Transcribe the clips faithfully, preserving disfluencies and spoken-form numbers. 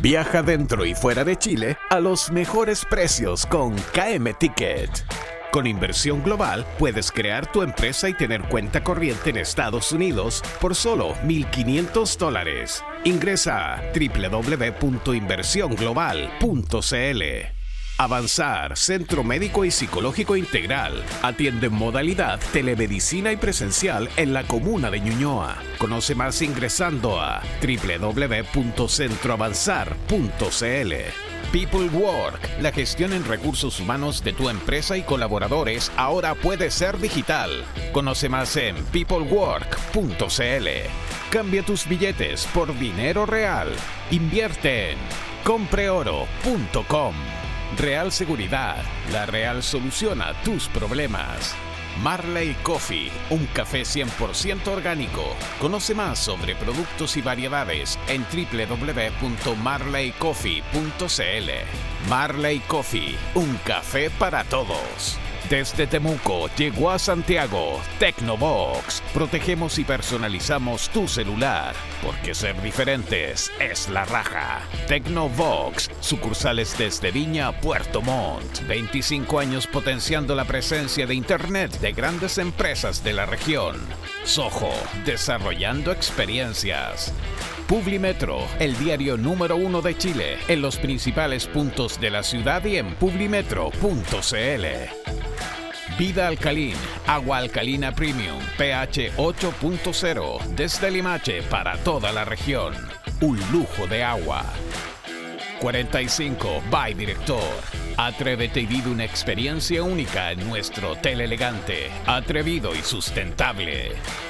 Viaja dentro y fuera de Chile a los mejores precios con K M Ticket. Con Inversión Global puedes crear tu empresa y tener cuenta corriente en Estados Unidos por solo mil quinientos dólares. Ingresa a doble u doble u doble u punto inversión global punto c l. Avanzar, Centro Médico y Psicológico Integral. Atiende en modalidad telemedicina y presencial en la comuna de Ñuñoa. Conoce más ingresando a doble u doble u doble u punto centro avanzar punto c l. People Work, la gestión en recursos humanos de tu empresa y colaboradores ahora puede ser digital. Conoce más en people work punto c l. Cambia tus billetes por dinero real. Invierte en compre oro punto com. Real Seguridad, la real solución a tus problemas. Marley Coffee, un café cien por ciento orgánico. Conoce más sobre productos y variedades en doble u doble u doble u punto marley coffee punto c l. Marley Coffee, un café para todos. Desde Temuco llegó a Santiago Tecnobox. Protegemos y personalizamos tu celular, porque ser diferentes es la raja. Tecnobox, sucursales desde Viña a Puerto Montt. veinticinco años potenciando la presencia de Internet de grandes empresas de la región. Soho, desarrollando experiencias. Publimetro, el diario número uno de Chile, en los principales puntos de la ciudad y en publimetro punto c l. Vida Alcalin, agua alcalina premium, pH ocho punto cero, desde Limache para toda la región. Un lujo de agua. cuarenta y cinco by Director. Atrévete y vive una experiencia única en nuestro hotel elegante, atrevido y sustentable.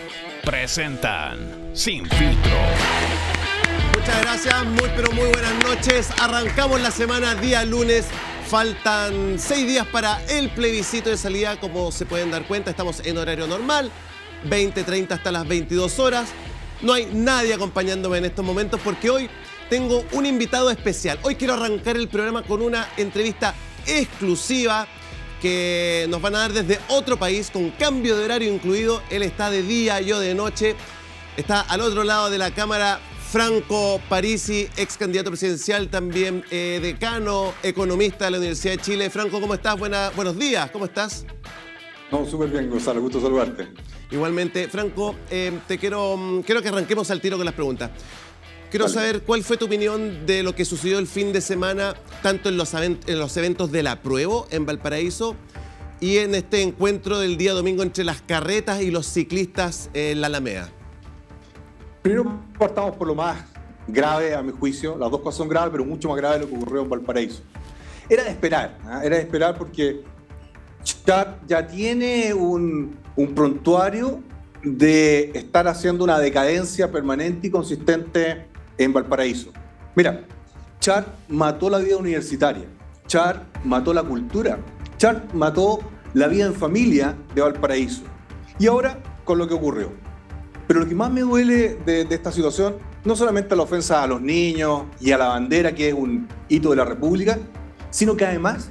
Presentan Sin Filtro. Muchas gracias, muy pero muy buenas noches. Arrancamos la semana día lunes. Faltan seis días para el plebiscito de salida. Como se pueden dar cuenta, estamos en horario normal, veinte treinta hasta las veintidós horas. No hay nadie acompañándome en estos momentos porque hoy tengo un invitado especial. Hoy quiero arrancar el programa con una entrevista exclusiva que nos van a dar desde otro país, con cambio de horario incluido. Él está de día, yo de noche. Está al otro lado de la cámara Franco Parisi, ex candidato presidencial, también eh, decano, economista de la Universidad de Chile. Franco, ¿cómo estás? Buena, buenos días, ¿cómo estás? No, súper bien, Gonzalo, gusto saludarte. Igualmente, Franco, eh, te quiero, quiero que arranquemos al tiro con las preguntas. Quiero vale. saber cuál fue tu opinión de lo que sucedió el fin de semana, tanto en los, en los eventos del apruebo en Valparaíso y en este encuentro del día domingo entre las carretas y los ciclistas en la Alameda. Primero partamos por lo más grave, a mi juicio. Las dos cosas son graves, pero mucho más grave lo que ocurrió en Valparaíso. Era de esperar, ¿eh? Era de esperar porque ya, ya tiene un, un prontuario de estar haciendo una decadencia permanente y consistente en Valparaíso. Mira, Char mató la vida universitaria, Char mató la cultura, Char mató la vida en familia de Valparaíso. Y ahora, con lo que ocurrió. Pero lo que más me duele de, de esta situación, no solamente la ofensa a los niños y a la bandera, que es un hito de la República, sino que además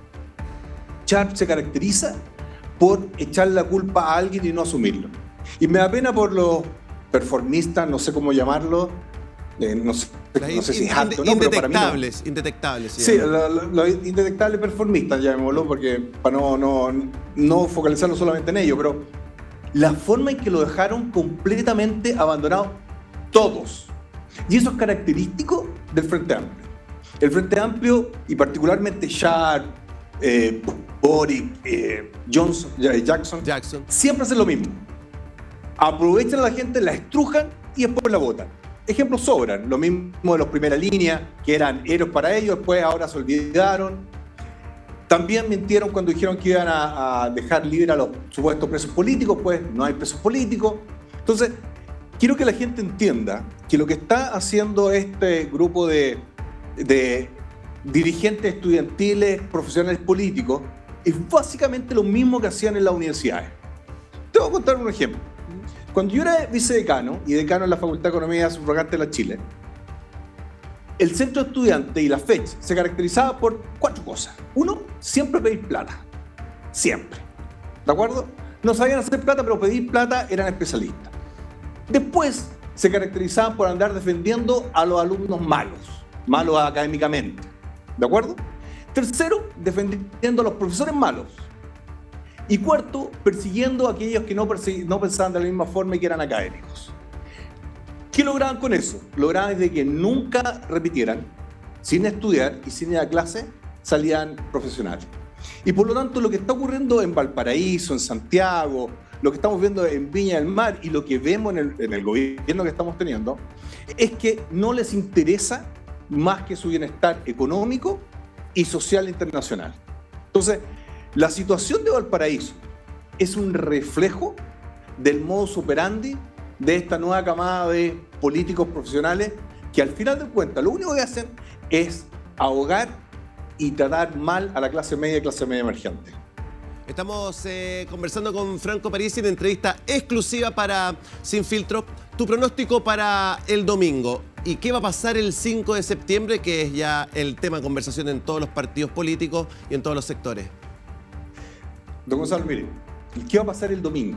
Char se caracteriza por echar la culpa a alguien y no asumirlo. Y me da pena por los performistas, no sé cómo llamarlo, eh, no sé, no sé si es harto, ¿no? Indetectables, pero para mí no. indetectables. Sí, los lo, lo indetectables performistas, llamémoslo, porque para no, no, no focalizarlo solamente en ello, pero la forma en que lo dejaron completamente abandonado todos. Y eso es característico del Frente Amplio. El Frente Amplio, y particularmente Char, eh, Boric, eh, Johnson, Jackson, Jackson, siempre hacen lo mismo. Aprovechan a la gente, la estrujan y después la votan. Ejemplos sobran. Lo mismo de los primera línea, que eran héroes para ellos, después ahora se olvidaron. También mintieron cuando dijeron que iban a, a dejar libre a los supuestos presos políticos, pues no hay presos políticos. Entonces, quiero que la gente entienda que lo que está haciendo este grupo de, de dirigentes estudiantiles, profesionales políticos, es básicamente lo mismo que hacían en las universidades. Te voy a contar un ejemplo. Cuando yo era vicedecano y decano en la Facultad de Economía subrogante de la Chile, el centro estudiante y la FECH se caracterizaba por cuatro cosas. Uno, siempre pedir plata. Siempre. ¿De acuerdo? No sabían hacer plata, pero pedir plata eran especialistas. Después, se caracterizaban por andar defendiendo a los alumnos malos. malos académicamente. ¿De acuerdo? Tercero, defendiendo a los profesores malos. Y cuarto, persiguiendo a aquellos que no, no pensaban de la misma forma y que eran académicos. ¿Qué lograban con eso? Lograban de que nunca repitieran, sin estudiar y sin ir a clase, salían profesionales. Y por lo tanto, lo que está ocurriendo en Valparaíso, en Santiago, lo que estamos viendo en Viña del Mar y lo que vemos en el, en el gobierno que estamos teniendo, es que no les interesa más que su bienestar económico y social internacional. Entonces, la situación de Valparaíso es un reflejo del modus operandi de esta nueva camada de políticos profesionales que al final de cuentas lo único que hacen es ahogar y tratar mal a la clase media y clase media emergente. Estamos eh, conversando con Franco Parisi en entrevista exclusiva para Sin Filtro. Tu pronóstico para el domingo y qué va a pasar el cinco de septiembre, que es ya el tema de conversación en todos los partidos políticos y en todos los sectores. Don Gonzalo, mire, ¿qué va a pasar el domingo?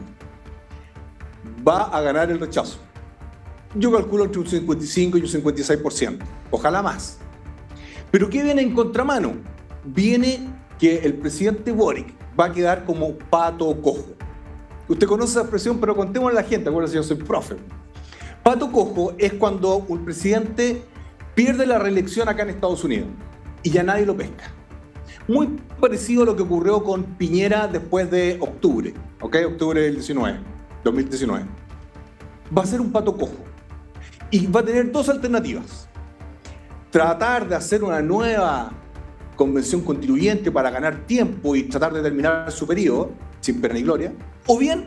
Va a ganar el rechazo. Yo calculo entre un cincuenta y cinco y un cincuenta y seis por ciento. Ojalá más. Pero ¿qué viene en contramano? Viene que el presidente Boric va a quedar como pato cojo. Usted conoce esa expresión, pero contémosle a la gente. Acuérdense, yo soy profe. Pato cojo es cuando un presidente pierde la reelección acá en Estados Unidos y ya nadie lo pesca. Muy parecido a lo que ocurrió con Piñera después de octubre, ¿ok? Octubre del diecinueve, dos mil diecinueve. Va a ser un pato cojo y va a tener dos alternativas. Tratar de hacer una nueva convención constituyente para ganar tiempo y tratar de terminar su periodo sin pena ni gloria, o bien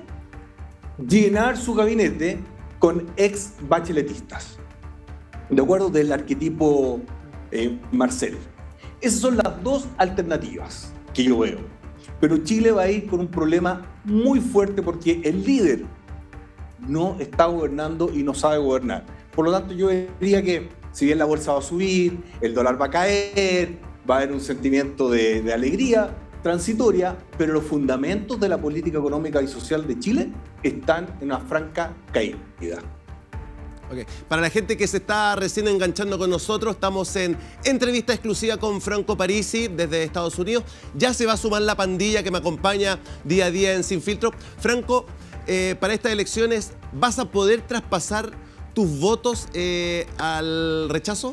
llenar su gabinete con ex bacheletistas, de acuerdo del arquetipo eh, Marcel. Esas son las dos alternativas que yo veo. Pero Chile va a ir con un problema muy fuerte porque el líder no está gobernando y no sabe gobernar. Por lo tanto, yo diría que si bien la bolsa va a subir, el dólar va a caer, va a haber un sentimiento de, de alegría transitoria, pero los fundamentos de la política económica y social de Chile están en una franca caída. Okay. Para la gente que se está recién enganchando con nosotros, estamos en entrevista exclusiva con Franco Parisi desde Estados Unidos. Ya se va a sumar la pandilla que me acompaña día a día en Sin Filtro. Franco, eh, para estas elecciones, ¿vas a poder traspasar tus votos eh, al rechazo?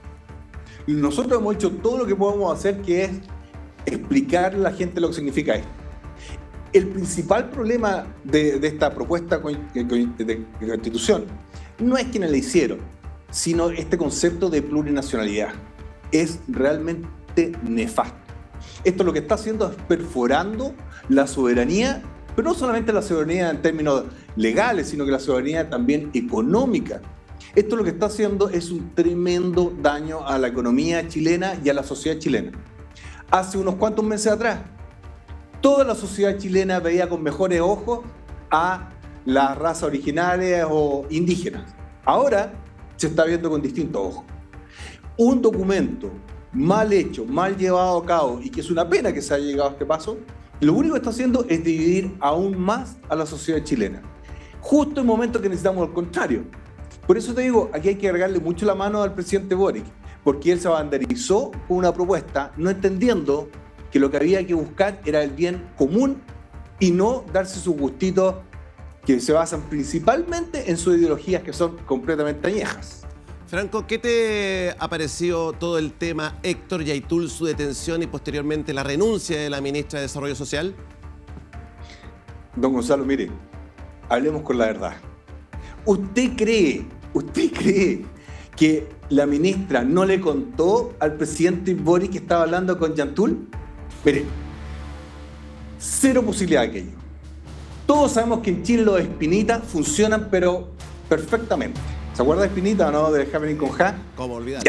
Nosotros hemos hecho todo lo que podemos hacer, que es explicarle a la gente lo que significa esto. El principal problema de, de esta propuesta de constitución no es quienes la hicieron, sino este concepto de plurinacionalidad. Es realmente nefasto. Esto lo que está haciendo es perforando la soberanía, pero no solamente la soberanía en términos legales, sino que la soberanía también económica. Esto lo que está haciendo es un tremendo daño a la economía chilena y a la sociedad chilena. Hace unos cuantos meses atrás, toda la sociedad chilena veía con mejores ojos a las razas originales o indígenas. Ahora se está viendo con distintos ojos. Un documento mal hecho, mal llevado a cabo, y que es una pena que se haya llegado a este paso, lo único que está haciendo es dividir aún más a la sociedad chilena. Justo en el momento que necesitamos lo contrario. Por eso te digo, aquí hay que cargarle mucho la mano al presidente Boric, porque él se banderizó con una propuesta, no entendiendo que lo que había que buscar era el bien común y no darse sus gustitos que se basan principalmente en sus ideologías que son completamente añejas. Franco, ¿qué te ha parecido todo el tema Héctor Yaitul, su detención y posteriormente la renuncia de la ministra de Desarrollo Social? Don Gonzalo, mire, hablemos con la verdad. ¿Usted cree, usted cree que la ministra no le contó al presidente Boric que estaba hablando con Yaitul? Mire, cero posibilidad de aquello. Todos sabemos que en Chile los espinitas funcionan, pero perfectamente. ¿Se acuerda de Espinita o no? De Happening con Ja. ¿Cómo olvidar?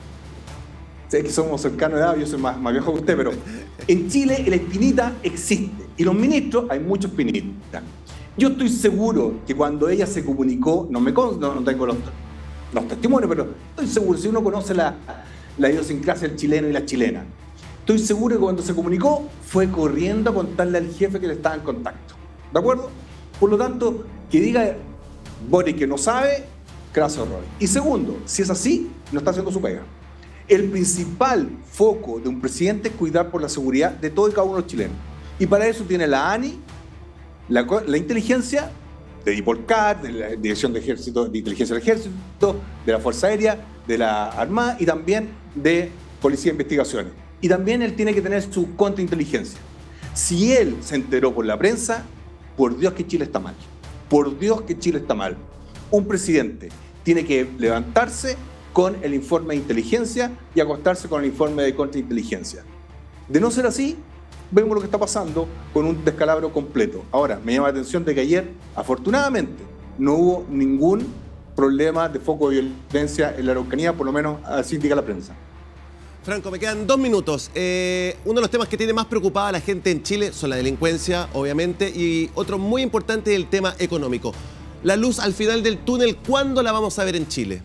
Sé que somos cercanos de edad, yo soy más, más viejo que usted, pero en Chile el Espinita existe. Y los ministros, hay muchos Espinitas. Yo estoy seguro que cuando ella se comunicó, no me consta, no, no tengo los, los testimonios, pero estoy seguro, si uno conoce la, la idiosincrasia del chileno y la chilena, estoy seguro que cuando se comunicó fue corriendo a contarle al jefe que le estaba en contacto. ¿De acuerdo? Por lo tanto, que diga Boric que no sabe, craso error. Y segundo, si es así, no está haciendo su pega. El principal foco de un presidente es cuidar por la seguridad de todo y cada uno de los chilenos. Y para eso tiene la A N I, la, la inteligencia, de DIPOLCAR, de la Dirección de, Ejército, de Inteligencia del Ejército, de la Fuerza Aérea, de la Armada y también de Policía de Investigaciones. Y también él tiene que tener su contrainteligencia. Si él se enteró por la prensa, por Dios que Chile está mal. Por Dios que Chile está mal. Un presidente tiene que levantarse con el informe de inteligencia y acostarse con el informe de contrainteligencia. De no ser así, vemos lo que está pasando con un descalabro completo. Ahora, me llama la atención de que ayer, afortunadamente, no hubo ningún problema de foco de violencia en la Araucanía, por lo menos así indica la prensa. Franco, me quedan dos minutos. Eh, uno de los temas que tiene más preocupada a la gente en Chile son la delincuencia, obviamente, y otro muy importante es el tema económico. La luz al final del túnel, ¿cuándo la vamos a ver en Chile?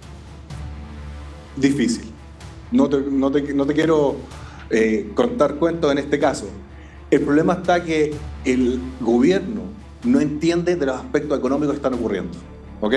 Difícil. No te, no te, no te quiero eh, contar cuentos en este caso. El problema está que el gobierno no entiende de los aspectos económicos que están ocurriendo. ¿Ok?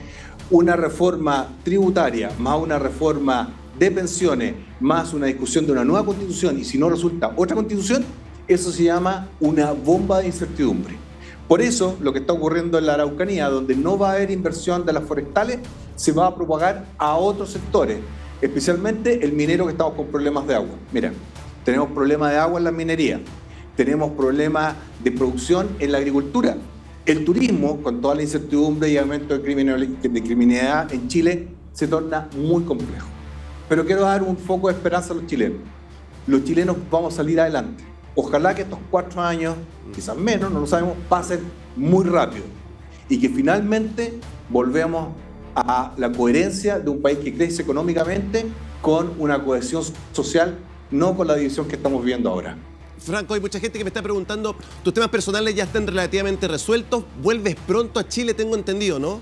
Una reforma tributaria más una reforma de pensiones más una discusión de una nueva constitución y si no resulta otra constitución, eso se llama una bomba de incertidumbre. Por eso, lo que está ocurriendo en la Araucanía, donde no va a haber inversión de las forestales, se va a propagar a otros sectores, especialmente el minero que estamos con problemas de agua. Mira, tenemos problemas de agua en la minería, tenemos problemas de producción en la agricultura. El turismo, con toda la incertidumbre y aumento de criminalidad en Chile, se torna muy complejo. Pero quiero dar un foco de esperanza a los chilenos. Los chilenos vamos a salir adelante. Ojalá que estos cuatro años, quizás menos, no lo sabemos, pasen muy rápido. Y que finalmente volvemos a la coherencia de un país que crece económicamente con una cohesión social, no con la división que estamos viendo ahora. Franco, hay mucha gente que me está preguntando, tus temas personales ya están relativamente resueltos, vuelves pronto a Chile, tengo entendido, ¿no?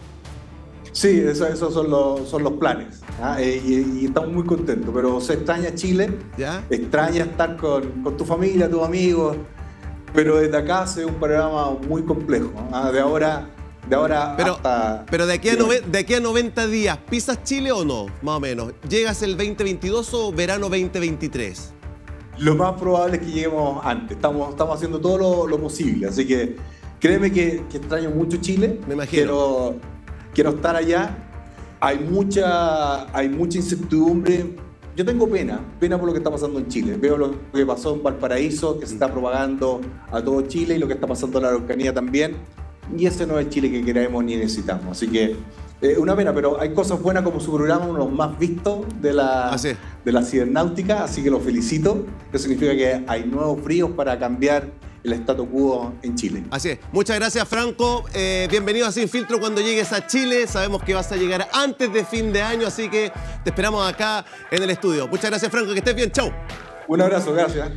Sí, esos eso son, los, son los planes, ¿ah? eh, y, y estamos muy contentos, pero se extraña Chile, ¿ya? Extraña estar con, con tu familia, tus amigos, pero desde acá se ve un panorama muy complejo, ¿ah? de ahora, de ahora pero, hasta... Pero de aquí, a nove, de aquí a noventa días, ¿pisas Chile o no? Más o menos. ¿Llegas el veinte veintidós o verano veinte veintitrés? Lo más probable es que lleguemos antes, estamos, estamos haciendo todo lo, lo posible, así que créeme que, que extraño mucho Chile. Me imagino. Quiero, quiero estar allá, hay mucha, hay mucha incertidumbre. Yo tengo pena, pena por lo que está pasando en Chile. Veo lo que pasó en Valparaíso, que se está propagando a todo Chile, y lo que está pasando en la Araucanía también. Y ese no es el Chile que queremos ni necesitamos. Así que eh, una pena, pero hay cosas buenas como su programa, uno de los más vistos de la, ah, sí. de la cibernáutica, así que lo felicito. Eso significa que hay nuevos fríos para cambiar el statu quo en Chile. Así es. Muchas gracias, Franco. Eh, bienvenido a Sin Filtro cuando llegues a Chile. Sabemos que vas a llegar antes de fin de año, así que te esperamos acá en el estudio. Muchas gracias, Franco. Que estés bien. Chau. Un abrazo. Gracias.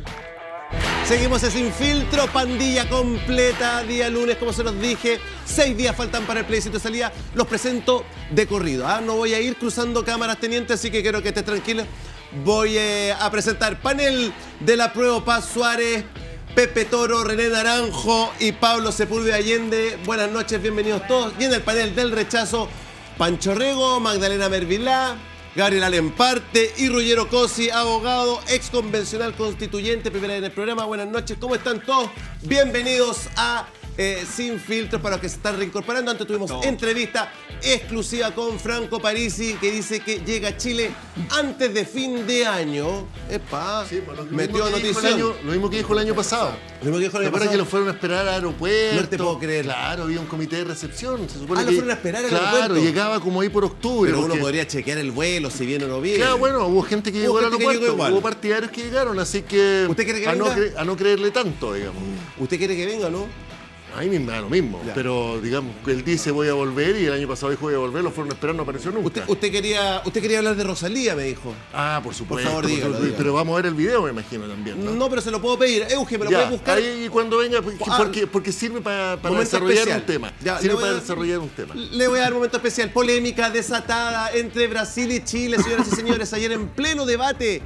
Seguimos en Sin Filtro, pandilla completa, día lunes, como se los dije. Seis días faltan para el plebiscito de salida. Los presento de corrido. ¿ah? No voy a ir cruzando cámaras, teniente, así que quiero que estés tranquilo. Voy eh, a presentar panel de la prueba Paz Suárez, Pepe Toro, René Naranjo y Pablo Sepúlveda Allende. Buenas noches, bienvenidos todos. Y en el panel del rechazo, Pancho Rego, Magdalena Mervilá, Gabriel Alemparte y Ruggiero Cosi, abogado, ex convencional constituyente, primera en el programa. Buenas noches, ¿cómo están todos? Bienvenidos a eh, Sin Filtros para los que se están reincorporando. Antes tuvimos no. entrevista exclusiva con Franco Parisi, que dice que llega a Chile antes de fin de año. Epa, sí, pues lo metió noticia. Lo mismo que dijo el año pasado. Lo mismo que dijo el año pasado. que lo fueron a esperar al aeropuerto. No te puedo creer. Claro, había un comité de recepción. Se supone ah, que lo fueron a esperar al claro, aeropuerto. Claro, llegaba como ahí por octubre. Pero porque... uno podría chequear el vuelo, si viene o no viene. Claro, bueno, hubo gente que hubo llegó al gente aeropuerto. Que llegó hubo partidarios que llegaron, así que... ¿Usted quiere que a venga? No cre... a no creerle tanto, digamos. ¿Usted quiere que venga o no? A mí me da lo mismo, ya. Pero digamos, él dice voy a volver y el año pasado dijo voy a volver, lo fueron a esperar, no apareció nunca. Usted, usted, quería, usted quería hablar de Rosalía, me dijo. Ah, por supuesto. Por favor, dígalo, por, dígalo. Pero vamos a ver el video, me imagino también, ¿no? No, pero se lo puedo pedir. Euge, me lo ya, puede buscar. Ahí cuando venga, porque, ah, porque, porque sirve para, para desarrollar especial. un tema. Ya, sirve para a, desarrollar un tema. Le voy a dar un momento especial. Polémica desatada entre Brasil y Chile, señoras y señores. Ayer en pleno debate,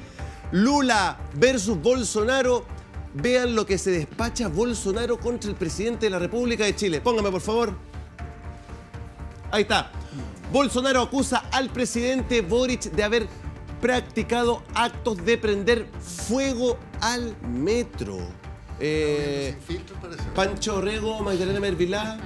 Lula versus Bolsonaro. Vean lo que se despacha Bolsonaro contra el presidente de la República de Chile. Póngame, por favor. Ahí está. Bolsonaro acusa al presidente Boric de haber practicado actos de prender fuego al metro. Eh, Pancho Orrego, Magdalena Mervilá,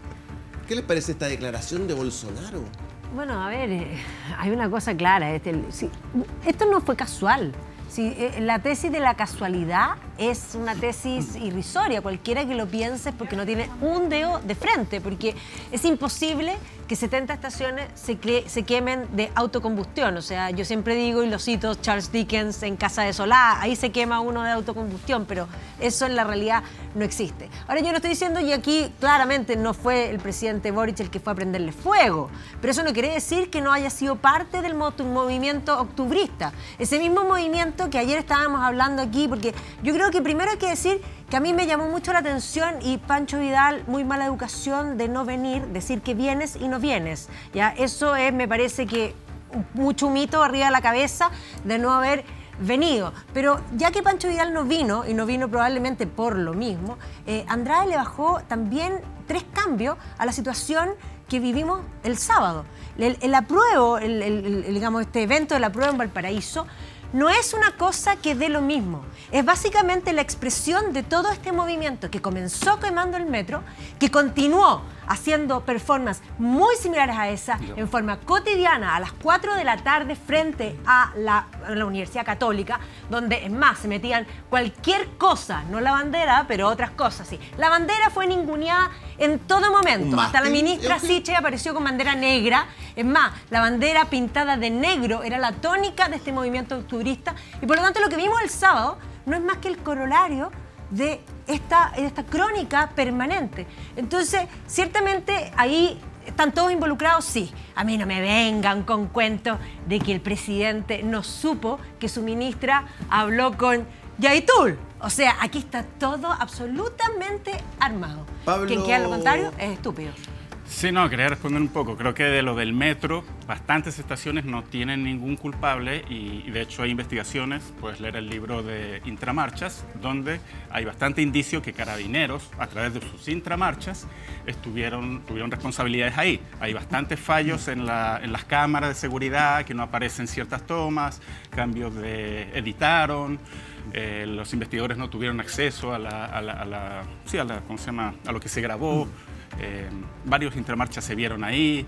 ¿qué les parece esta declaración de Bolsonaro? Bueno, a ver, eh, hay una cosa clara. Este, sí, esto no fue casual. Sí, eh, la tesis de la casualidad es una tesis irrisoria. Cualquiera que lo piense es porque no tiene un dedo de frente, porque es imposible que setenta estaciones se, se quemen de autocombustión. O sea, yo siempre digo, y lo cito, Charles Dickens en Casa de Solá, ahí se quema uno de autocombustión, pero eso en la realidad no existe. Ahora, yo no estoy diciendo, y aquí claramente no fue el presidente Boric el que fue a prenderle fuego, pero eso no quiere decir que no haya sido parte del movimiento octubrista. Ese mismo movimiento que ayer estábamos hablando aquí, porque yo creo que primero hay que decir que a mí me llamó mucho la atención, y Pancho Vidal, muy mala educación de no venir, decir que vienes y no vienes. ¿Ya? Eso es, me parece que mucho mito arriba de la cabeza de no haber venido. Pero ya que Pancho Vidal no vino, y no vino probablemente por lo mismo, eh, Andrade le bajó también tres cambios a la situación que vivimos el sábado. El, el apruebo, el, el, el, digamos, este evento del apruebo en Valparaíso, no es una cosa que dé lo mismo. Es básicamente la expresión de todo este movimiento que comenzó quemando el metro, que continuó haciendo performances muy similares a esa en forma cotidiana a las cuatro de la tarde frente a la, a la Universidad Católica, donde, es más, se metían cualquier cosa, no la bandera, pero otras cosas, sí. La bandera fue ninguneada en todo momento. Hasta la ministra Siche apareció con bandera negra. Es más, la bandera pintada de negro era la tónica de este movimiento octubrista, y por lo tanto lo que vimos el sábado no es más que el corolario de esta, de esta crónica permanente. Entonces, ciertamente ahí están todos involucrados, sí. A mí no me vengan con cuentos de que el presidente no supo que su ministra habló con Yaitul. O sea, aquí está todo absolutamente armado. Pablo... Quien quiera lo contrario es estúpido. Sí, no, quería responder un poco. Creo que de lo del metro, bastantes estaciones no tienen ningún culpable, y, y de hecho hay investigaciones, puedes leer el libro de Intramarchas, donde hay bastante indicio que Carabineros, a través de sus intramarchas, estuvieron, tuvieron responsabilidades ahí. Hay bastantes fallos en, la, en las cámaras de seguridad, que no aparecen ciertas tomas, cambios de... editaron, eh, los investigadores no tuvieron acceso a la, a la, a la, sí, a la, ¿cómo se llama?, a lo que se grabó. Eh, varios intramarchas se vieron ahí,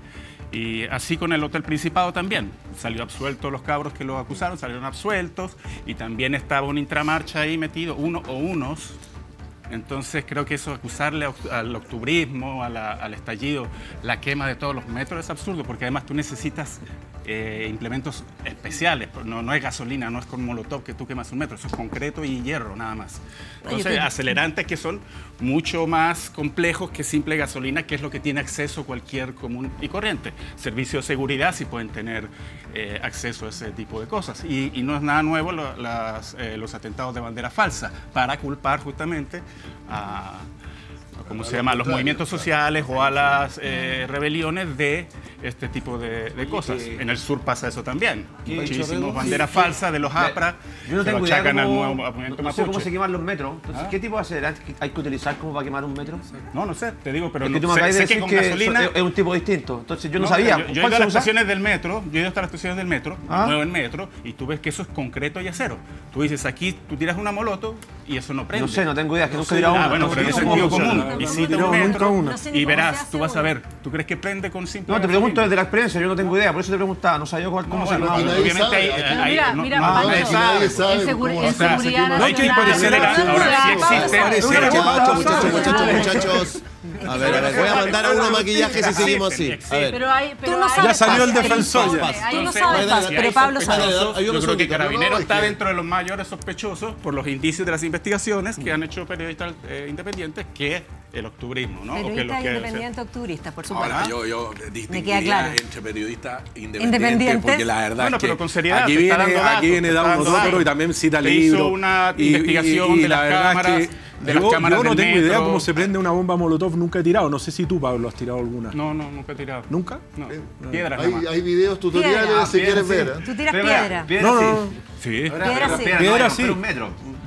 y así con el Hotel Principado también. Salió absuelto los cabros que los acusaron, salieron absueltos, y también estaba un intramarcha ahí metido, uno o unos. Entonces creo que eso, acusarle al octubrismo, a la, al estallido, la quema de todos los metros, es absurdo, porque además tú necesitas eh, implementos especiales. No, no es gasolina, no es con molotov que tú quemas un metro, eso es concreto y hierro nada más. Entonces, acelerantes que son mucho más complejos que simple gasolina, que es lo que tiene acceso cualquier común y corriente. Servicios de seguridad sí pueden tener eh, acceso a ese tipo de cosas. Y, y no es nada nuevo lo, las, eh, los atentados de bandera falsa, para culpar justamente a, ¿cómo se llama?, a los movimientos sociales o a las eh, rebeliones de este tipo de, de cosas. En el sur pasa eso también. Muchísimos banderas falsas de los APRA. Yo no tengo idea cómo, movimiento no sé cómo se queman los metros. Entonces, ¿Ah? ¿qué tipo de acelerantes hay que utilizar como para quemar un metro? No, no sé, te digo, pero es que tú no, me acabas sé, de sé decir que con que gasolina... es un tipo distinto. Entonces, yo no, no sabía. Yo, yo he ido a las estaciones del metro, yo he ido hasta las estaciones del metro, ¿Ah? muevo en metro, y tú ves que eso es concreto y acero. Tú dices, aquí tú tiras una molotov y eso no prende. No sé, no tengo idea, es que no nunca he tirado una. Ah, bueno, pero en sentido común. Visita un metro y verás, tú vas a ver. ¿Tú crees que prende con simple No, te pregunto desde la experiencia, yo no tengo idea, por eso te preguntaba, no sabía cómo no, se bueno, llamaba. obviamente hay... No, mira, mira, Pancho, nadie sabe en, segura, en seguridad no hay que nacional. acelerar. Ahora sí existe... Muchachos, muchachos, muchachos, muchachos. A ver, a ver, voy a mandar a uno maquillaje si seguimos así. A ver. Pero hay, pero Tú no sabes, ya salió el Paz, defensor ya. Ahí no sabes, Paz, pero Pablo sabe. Yo creo que Carabineros está dentro de los mayores sospechosos por los indicios de las investigaciones que han hecho periodistas eh, independientes, que el octubrismo, ¿no? Periodistas o que independientes octubristas, por supuesto. Ahora, yo, yo distinguiría claro. entre periodistas independientes, Independientes. porque la verdad Bueno, es que pero con seriedad, aquí te está viene, dando datos, aquí viene te está Dauno dando Totoro datos. y también cita Te libros. hizo una Y- investigación y- y de la las verdad es cámaras, que de las yo, cámaras yo no del tengo idea metro. cómo se prende una bomba molotov, nunca he tirado. No sé si tú, Pablo, has tirado alguna. No, no, nunca he tirado. ¿Nunca? No, piedras Hay, nada más. hay videos tutoriales Piedra. si quieres ver. ¿eh? Tú tiras piedra. Piedra No, sí. no, no. Sí. Piedra sí. Piedra Piedra no, sí. pero un metro.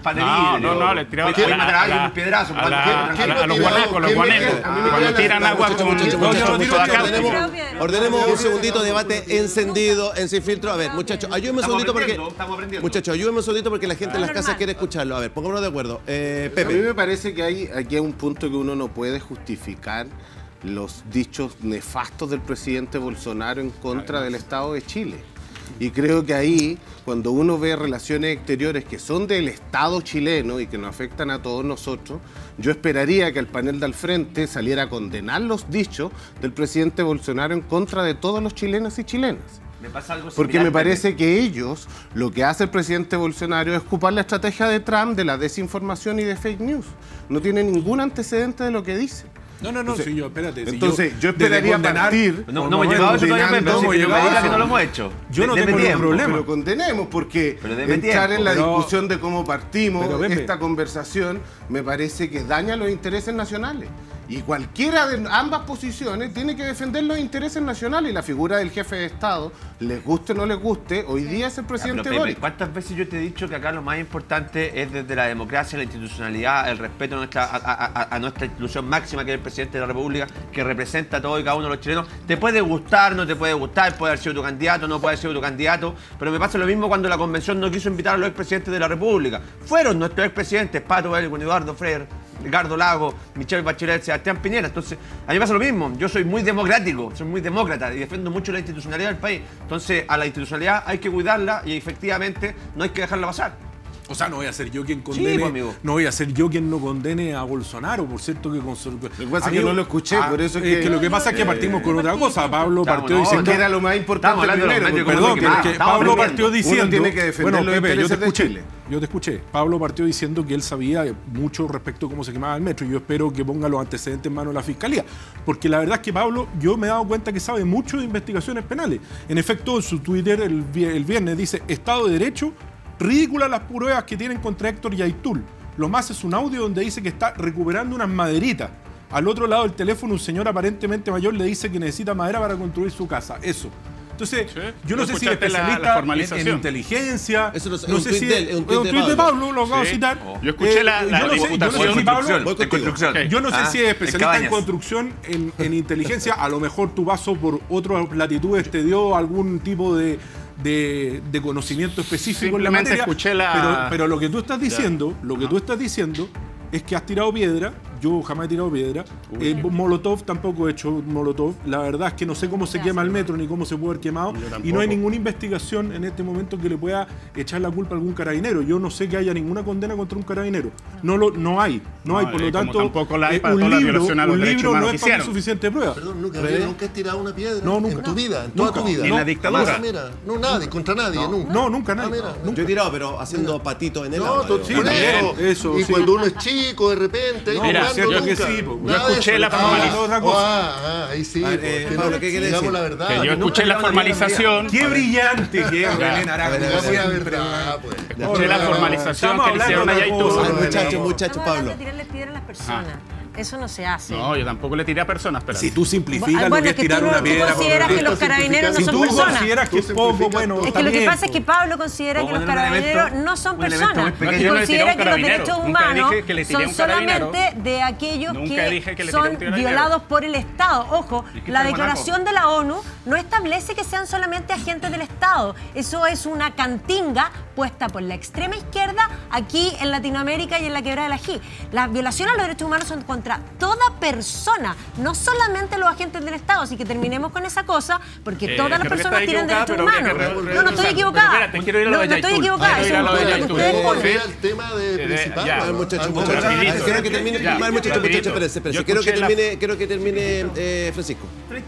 pan de No, vidrio. no, no, le tiraba ¿Por qué a la- matar a alguien a la- un piedrazo? a la- ¿Qué? a la- ¿Quién a lo ha los tirado? guanacos, los ¿Quién me guanecos. queda? A mí me Cuando queda tiran la- agua Muchachos, con muchachos, con muchachos, combustible muchachos, cáustico. ordenemos, ordenemos un segundito de debate encendido en Sin Filtro. A ver, muchachos, ayúdenme un Estamos segundito porque. aprendiendo, estamos aprendiendo. Muchachos, ayúdenme un segundito porque la gente en las casas normal. quiere escucharlo. A ver, pongámonos de acuerdo. Eh, A mí Pepe. me parece que hay, aquí hay un punto que uno no puede justificar los dichos nefastos del presidente Bolsonaro en contra del Estado de Chile. Y creo que ahí, cuando uno ve relaciones exteriores que son del Estado chileno y que nos afectan a todos nosotros, yo esperaría que el panel de al frente saliera a condenar los dichos del presidente Bolsonaro en contra de todos los chilenos y chilenas. Me pasa algo Porque similar, me parece Pepe. que ellos, lo que hace el presidente Bolsonaro es ocupar la estrategia de Trump de la desinformación y de fake news. No tiene ningún antecedente de lo que dice. No, no, no, Entonces- si yo, espérate. si Entonces, yo desde esperaría condenar- partir- No, por no hemos momentos, llegado a eso todavía, Pepe. no así hemos que no me llegado a digas que eso. no lo hemos hecho. Yo no De- tengo deme ningún tiempo. problema. Pero condenemos, porque Pero deme entrar tiempo. en la Pero- discusión de cómo partimos Pero, Pepe. esta conversación me parece que daña los intereses nacionales. Y cualquiera de ambas posiciones tiene que defender los intereses nacionales. Y la figura del jefe de Estado, les guste o no les guste, hoy día es el Ya, presidente pero, Pepe, Boric. ¿cuántas veces yo te he dicho que acá lo más importante es desde la democracia, la institucionalidad, el respeto a nuestra, a, a- a- a nuestra institución máxima, que es el presidente de la República, que representa a todos y cada uno de los chilenos? Te puede gustar, no te puede gustar, puede haber sido tu candidato, no puede haber sido tu candidato, pero me pasa lo mismo cuando la convención no quiso invitar a los expresidentes de la República. Fueron nuestros expresidentes, Pato Elwin, Eduardo Frei, Ricardo Lago, Michelle Bachelet, Sebastián Piñera. Entonces, a mí me pasa lo mismo. Yo soy muy democrático, soy muy demócrata y defiendo mucho la institucionalidad del país. Entonces, a la institucionalidad hay que cuidarla y efectivamente no hay que dejarla pasar. O sea, no voy a ser yo quien pues, condene, amigo. no voy a ser yo quien no condene a Bolsonaro, por cierto que con Lo que pasa es que no lo escuché, por eso es es que- que lo que pasa es que partimos con otra cosa. Pablo partió no, diciendo Que era lo más importante Estamos hablando de los primero. medios porque- Perdón, como pero que que estamos Pablo aprendiendo. partió diciendo. Uno tiene que defender bueno, los Pepe, yo te intereses de escuché. Chile. Yo te escuché. Pablo partió diciendo que él sabía mucho respecto a cómo se quemaba el metro. Y yo espero que ponga los antecedentes en manos de la fiscalía. Porque la verdad es que Pablo, yo me he dado cuenta que sabe mucho de investigaciones penales. En efecto, en su Twitter el, vi- el viernes dice: Estado de Derecho, ridículas las pruebas que tienen contra Héctor Yaitul. Lo más es un audio donde dice que está recuperando unas maderitas. Al otro lado del teléfono, un señor aparentemente mayor le dice que necesita madera para construir su casa. Eso. Entonces, Sí. yo no ¿Tú sé si es escuchaste la- la especialista en- en, formalización? inteligencia. Eso no es- no un sé tuit si de él, es un tuit de de Pablo. Pablo, lo acabo de Sí. citar. Yo escuché la- la yo no sé- yo no sé si diputación. Pablo- Voy En contigo. construcción. yo no sé Ah, si es en especialista en Cabañas. construcción, en, en inteligencia. A lo mejor tu paso por otras latitudes te dio algún tipo de, de, de conocimiento específico en la Simplemente materia. escuché la- Pero, pero lo que tú estás diciendo, lo que tú estás diciendo es que has tirado piedra. Yo jamás he tirado piedra. Eh, Molotov tampoco he hecho Molotov. La verdad es que no sé cómo se quema el metro ni cómo se puede haber quemado. Y no hay ninguna investigación en este momento que le pueda echar la culpa a algún carabinero. Yo no sé que haya ninguna condena contra un carabinero. No, lo, no hay. No, No, hay. Por eh, lo como tanto, tampoco la hay eh, para un todas las libro, violaciones a los un derechos libro no humanos es que para mí hicieron. suficiente prueba. Perdón, nunca, ¿Re? nunca has tirado una piedra No, nunca. en tu vida, en Nunca. toda tu vida. Ni en la dictadura. Ah, mira, no, nadie, contra nadie, nunca. No, nunca nadie. Ah, mira, Nunca. Yo he tirado, pero haciendo patito en el No, agua. tú- digo. por Sí, eso. también, eso, Y sí. cuando uno es chico, de repente, ahí No, mira, jugando, cierto que nunca. sí, po. Yo Nada de escuché eso. la Ah, formalización. otra cosa. Ah, ah, ahí sí. A ver, pues, eh, que Pablo, no- ¿qué quiere digamos decir? la verdad. Que yo no- escuché la formalización. Qué brillante que es Belén que Araujo. digamos la siempre. verdad, pues. Escuché la formalización Estamos que le hicieron a hablando de Yaitul. otra A ver, cosa. muchachos, muchachos, Estamos hablando Pablo. de tirarle piedra a las personas. Eso no se hace. No, yo tampoco le tiré a personas, pero Si tú simplificas Ah, lo bueno, que es que tirar tú, no- una tú piedra. consideras por- que los carabineros no Si son tú personas. consideras que es Tú poco, simplificas bueno, todo. Es está que lo que bien, pasa es que pues. Pablo considera Vamos que los a poner un carabineros elemento- no son un elemento muy personas. pequeño. Y Yo no le tiré a considera un que los carabinero. derechos Nunca humanos dije que le tiré a son un carabinero. solamente de aquellos Nunca dije que, que le tiré a un son carabinero. violados por el Estado. Ojo, ¿Y qué la tal, declaración de la ONU no establece que sean solamente agentes del Estado. Eso es una cantinga puesta por la extrema izquierda aquí en Latinoamérica y en la quebrada del Ají. Las violaciones a los derechos humanos son contra toda persona, no solamente los agentes del Estado. Así que terminemos con esa cosa, porque Eh, todas las creo que personas está tienen equivocada, derechos pero habría humanos. que re- No, no revisar. estoy Pero equivocada. espérate, quiero ir a lo No, de no estoy Yaitul. equivocada. Quiero Eso ir a es lo un de punto que Yaitul. ustedes Sí. ponen. Volver al tema de Eh, principal. ya. A ver, muchachos, Ah, muchachos. rapidito. Quiero que termine, Ya, a ver, muchachos, rapidito. muchachos, espérense, espérense. Yo Quiero que escuché la- termine, quiero que termine eh, Francisco.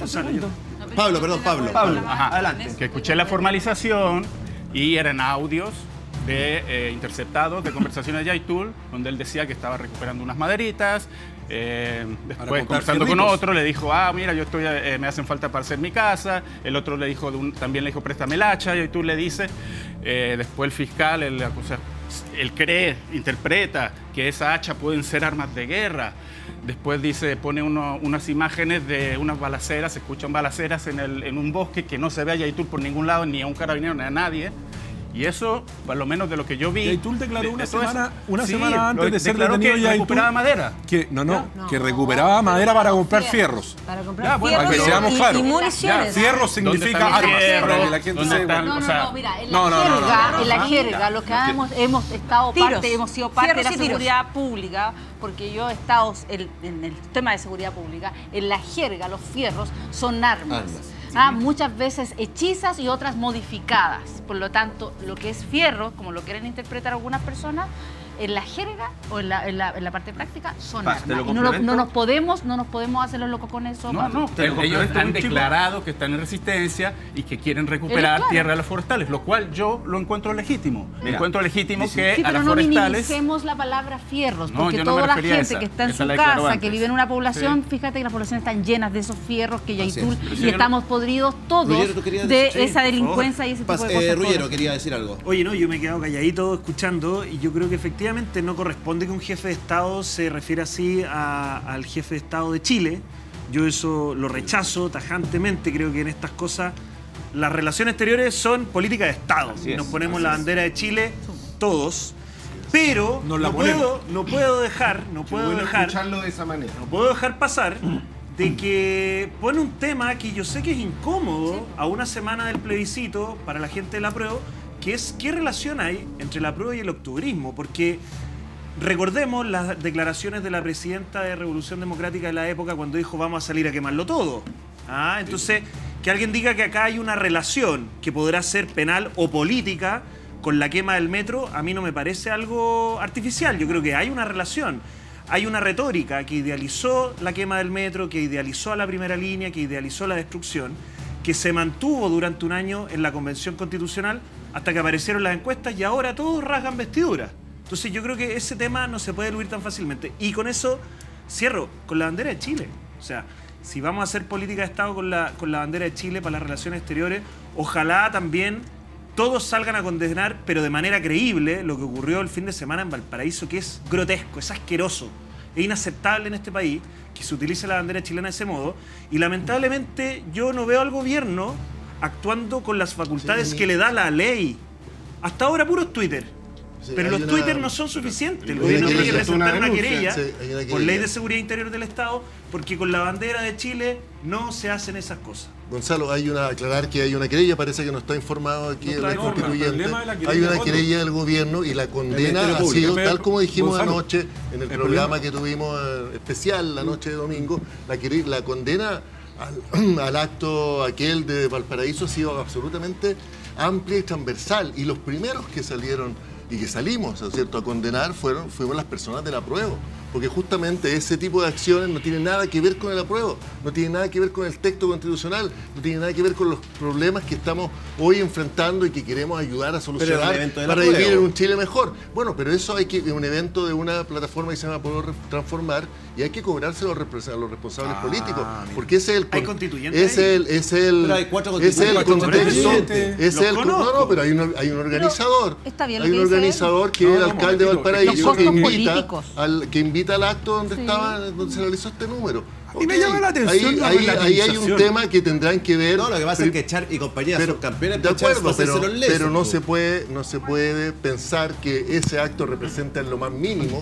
Pablo, perdón, Pablo. Pablo, Ajá. adelante. Que escuché la formalización y eran audios de eh, interceptados de conversaciones de Yaitul, donde él decía que estaba recuperando unas maderitas. eh, después, comprar conversando con fierritos. otro, le dijo, ah, mira, yo estoy, eh, me hacen falta para hacer mi casa. El otro le dijo, de un- también le dijo, préstame el hacha. Yaitul le dice, eh, después el fiscal, él, o sea, él cree, interpreta que esa hacha pueden ser armas de guerra. Después dice, pone uno- unas imágenes de unas balaceras, se escuchan balaceras en, el, en un bosque que no se ve a Yaitul por ningún lado, ni a un carabinero, ni a nadie. Y eso, por lo menos de lo que yo vi... Yaitul declaró de, una de semana, eso, una sí, semana antes de ser declaró detenido que Yaitul, recuperaba madera. Que, no, no, no, que recuperaba madera para comprar fierros. Para comprar Ya, bueno, fierros para que y- seamos y, claros. y municiones. Ya, fierro ¿Dónde significa están los armas. fierros? Para que la gente ¿Dónde sepa. están? No, O no, sea, no, mira, en la no, no, no, jerga, no, no, en la no. jerga, lo que hemos, hemos estado Tiros. parte, hemos sido parte Fierros de la y tiros. seguridad pública, porque yo he estado en, en el tema de seguridad pública, en la jerga, los fierros son armas. Armas. Ah, muchas veces hechizas y otras modificadas. Por lo tanto, lo que es fierro, como lo quieren interpretar algunas personas, en la jerga o en la, en la, en la parte práctica son Pa, armas. ¿te lo Y no, lo- complemento? no nos podemos, no nos podemos hacer los locos con eso. No, Pablo. no, pero Te lo ellos complemento, han un chico. declarado que están en resistencia y que quieren recuperar Ellos, claro. tierra de los forestales, lo cual yo lo encuentro legítimo. Mira, encuentro legítimo que Sí, a pero las no forestales... minimicemos la palabra fierros, No, porque yo no me toda la refería a gente esa. que está en Esa su la declaró casa, antes. que vive en una población, Sí. fíjate que las poblaciones están llenas de esos fierros que Así Yaitul, es. Pero y si yo no- estamos podridos todos Ruggiero, ¿tú querías de decir? Sí, esa por delincuencia y ese tipo Paz, de eh, cosas. Ruggiero todas. quería decir algo. Oye, no, yo me he quedado calladito escuchando y yo creo que efectivamente no corresponde que un jefe de Estado se refiera así a- al jefe de Estado de Chile. Yo eso lo rechazo tajantemente. Creo que en estas cosas las relaciones exteriores son política de Estado. Así es, Nos ponemos así la es. bandera de Chile todos, pero Nos la no, ponemos. puedo, no puedo dejar, no Qué puedo bueno dejar escucharlo de esa manera. no puedo dejar pasar de que pone un tema que yo sé que es incómodo a una semana del plebiscito para la gente de la prueba, que es qué relación hay entre la prueba y el octubrismo, porque recordemos las declaraciones de la presidenta de Revolución Democrática de la época cuando dijo vamos a salir a quemarlo todo. Ah, entonces, que alguien diga que acá hay una relación que podrá ser penal o política con la quema del metro, a mí no me parece algo artificial. Yo creo que hay una relación. Hay una retórica que idealizó la quema del metro, que idealizó a la primera línea, que idealizó la destrucción, que se mantuvo durante un año en la Convención Constitucional hasta que aparecieron las encuestas y ahora todos rasgan vestiduras. Entonces yo creo que ese tema no se puede eludir tan fácilmente. Y con eso cierro, con la bandera de Chile. O sea, si vamos a hacer política de Estado con la, con la bandera de Chile para las relaciones exteriores, ojalá también todos salgan a condenar, pero de manera creíble, lo que ocurrió el fin de semana en Valparaíso, que es grotesco, es asqueroso, es inaceptable en este país que se utilice la bandera chilena de ese modo. Y lamentablemente yo no veo al gobierno actuando con las facultades Sí. que le da la ley. Hasta ahora puros Twitter. Sí, Pero hay los una- Twitter no son suficientes. El Hay gobierno una tiene que querella, presentar una una denuncia. querella Sí, hay una por querella. ley de seguridad interior del Estado, porque con la bandera de Chile no se hacen esas cosas. Gonzalo, hay una aclarar que hay una querella, parece que no está informado aquí No en está la informado. constituyente. El problema de la querella Hay una es otro. querella del gobierno y la condena Ministerio ha Público. sido, Pero, tal como dijimos Gonzalo, anoche en el, el programa problema- que tuvimos eh, especial la noche de domingo, la, quere- la condena al, al acto aquel de Valparaíso ha sido absolutamente amplia y transversal. Y los primeros que salieron y que salimos, ¿no es cierto?, a condenar fueron, fuimos las personas del apruebo. Porque justamente ese tipo de acciones no tiene nada que ver con el apruebo, no tiene nada que ver con el texto constitucional, no tiene nada que ver con los problemas que estamos hoy enfrentando y que queremos ayudar a solucionar Pero el evento del para apruebo. vivir en un Chile mejor. Bueno, pero eso hay que, un evento de una plataforma que se llama Pueblo Re- Transformar, y hay que cobrarse a los, repres- a los responsables Ah, políticos, mira. porque ese es el ¿Hay con- constituyentes es ahí? el es el Pero hay cuatro ese es el constituyentes. contexto, Constituyentes. es Los el con- no, conozco. no, pero hay un, hay un organizador, está bien lo hay un que dice él. organizador que No, es el no, alcalde de momentito. Valparaíso Los que costos invita políticos. al que invita al acto donde Sí. estaba donde se realizó este número. A mí me Ok, llama la atención ahí, la ahí, ahí hay un relativización. tema que tendrán que ver. No, lo que pasa pero- es que Char y compañía pero, son campeones de por Char acuerdo, hacerse pero, los lesos, pero no pues. se puede no se puede pensar que ese acto representa en lo más mínimo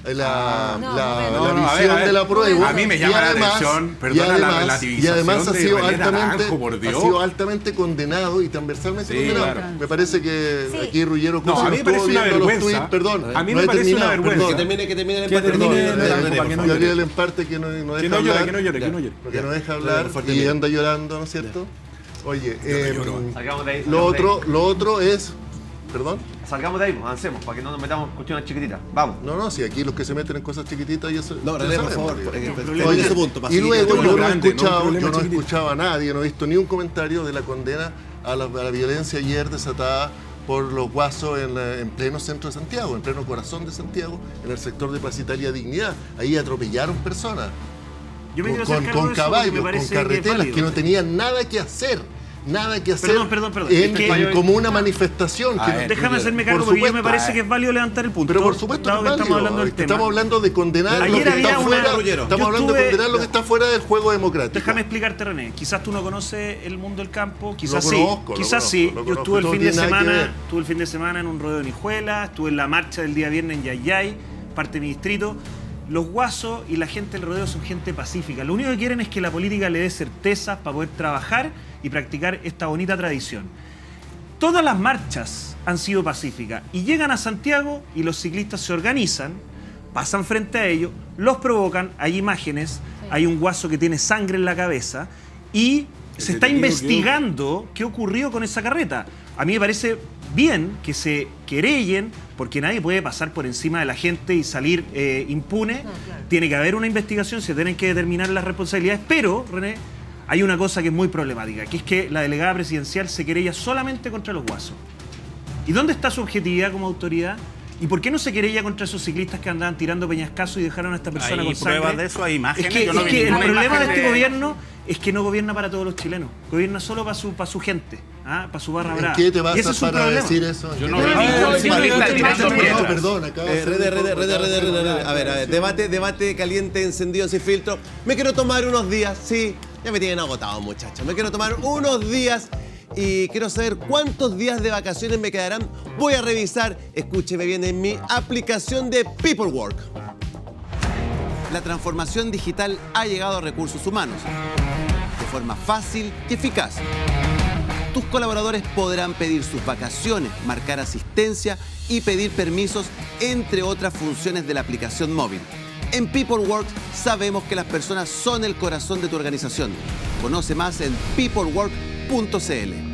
la, No, la, no, la no, a ver, visión a ver. de la prueba. A mí me Y llama la además- atención, y perdona, la además- relativización y además ha de sido René altamente Naranjo, por ha Dios. sido altamente condenado y transversalmente Sí, condenado. claro. Me parece que Sí. aquí Ruggiero No, Cusi a mí me estuvo parece una viendo los vergüenza. tweets, perdón, A mí no me he parece una terminado, vergüenza. perdón. Que termine, que termine el Que empate. termine Perdón, la- perdón, para que no perdón. Gabriel Emparte que no, no deja Que no llore, hablar, que no llore, que no llore. porque no deja Ya, hablar fuerte y bien. anda llorando, ¿no es cierto? Oye, eh, Salgamos de ahí. lo salgamos de ahí. otro, lo otro es, perdón. Salgamos de ahí, pues, avancemos, para que no nos metamos en cuestiones chiquititas. Vamos. No, no, si aquí los que se meten en cosas chiquititas y eso. No, ya René, por sabemos, favor, digamos. porque- problema. termine Oye, ese punto. para y seguir. luego Esto es yo lo no he grande, ¿no? Un escuchado, problema yo no chiquitito. escuchaba a nadie, no he visto ni un comentario de la condena a la, a la violencia ayer desatada por los guasos en, la- en pleno centro de Santiago, en pleno corazón de Santiago, en el sector de Plaza Italia Dignidad. Ahí atropellaron personas Yo me con, quiero hacer con- cargo con de eso, porque caballos, me con parece que es carretelas válido. que no tenían nada que hacer. nada que hacer Perdón, perdón, perdón. En, Es que- en- como una manifestación. A que ver, Déjame hacerme cargo por porque yo me supuesto. parece que es válido levantar el punto. Pero por supuesto dado que que es estamos válido. hablando del tema. Estamos hablando de condenar Ayer lo que había está una- fuera. Yo Estamos hablando de estuve- condenar lo que está fuera del juego democrático. Déjame explicarte, René. Quizás tú no conoces el mundo del campo, quizás Lo sí. conozco, lo Quizás conozco, sí. lo Yo conozco. estuve el No fin de tiene nada que semana, ver. estuve el fin de semana en un rodeo de Nijuela, estuve en la marcha del día viernes en Yayay, parte de mi distrito. Los guasos y la gente del rodeo son gente pacífica. Lo único que quieren es que la política le dé certezas para poder trabajar y practicar esta bonita tradición. Todas las marchas han sido pacíficas y llegan a Santiago y los ciclistas se organizan, pasan frente a ellos, los provocan, hay imágenes, hay un guaso que tiene sangre en la cabeza y se está detenido investigando qué ocurrió con esa carreta. A mí me parece bien que se querellen, porque nadie puede pasar por encima de la gente y salir eh, impune. Tiene que haber una investigación, se tienen que determinar las responsabilidades, pero, René, hay una cosa que es muy problemática, que es que la delegada presidencial se querella solamente contra los guasos. ¿Y dónde está su objetividad como autoridad? ¿Y por qué no se querella contra esos ciclistas que andaban tirando peñascasos y dejaron a esta persona Hay con sangre? pruebas de eso, hay imágenes. Es que, Yo no es vi que el ninguna problema de imagen este gobierno es que no gobierna para todos los chilenos. Gobierna solo para su, para su gente, ¿ah? Para su barra ¿En brava. qué te Y ese basas es un para problema. decir eso? Yo ¿En no qué vi te ningún basas? ciclista Perdón, tirando perdón, piedras. perdón, acaba de Eh, ser Rede, un Rede, poco Rede, Rede, tarde. Rede, Rede. A ver, a ver, debate, debate caliente, encendido, sin filtro. Me quiero tomar unos días, sí, ya me tienen agotado, muchachos. Me quiero tomar unos días y quiero saber cuántos días de vacaciones me quedarán. Voy a revisar, escúcheme bien, en mi aplicación de Peoplework. La transformación digital ha llegado a recursos humanos de forma fácil y eficaz. Tus colaboradores podrán pedir sus vacaciones, marcar asistencia y pedir permisos, entre otras funciones de la aplicación móvil. En Peoplework sabemos que las personas son el corazón de tu organización. Conoce más en peoplework punto c l.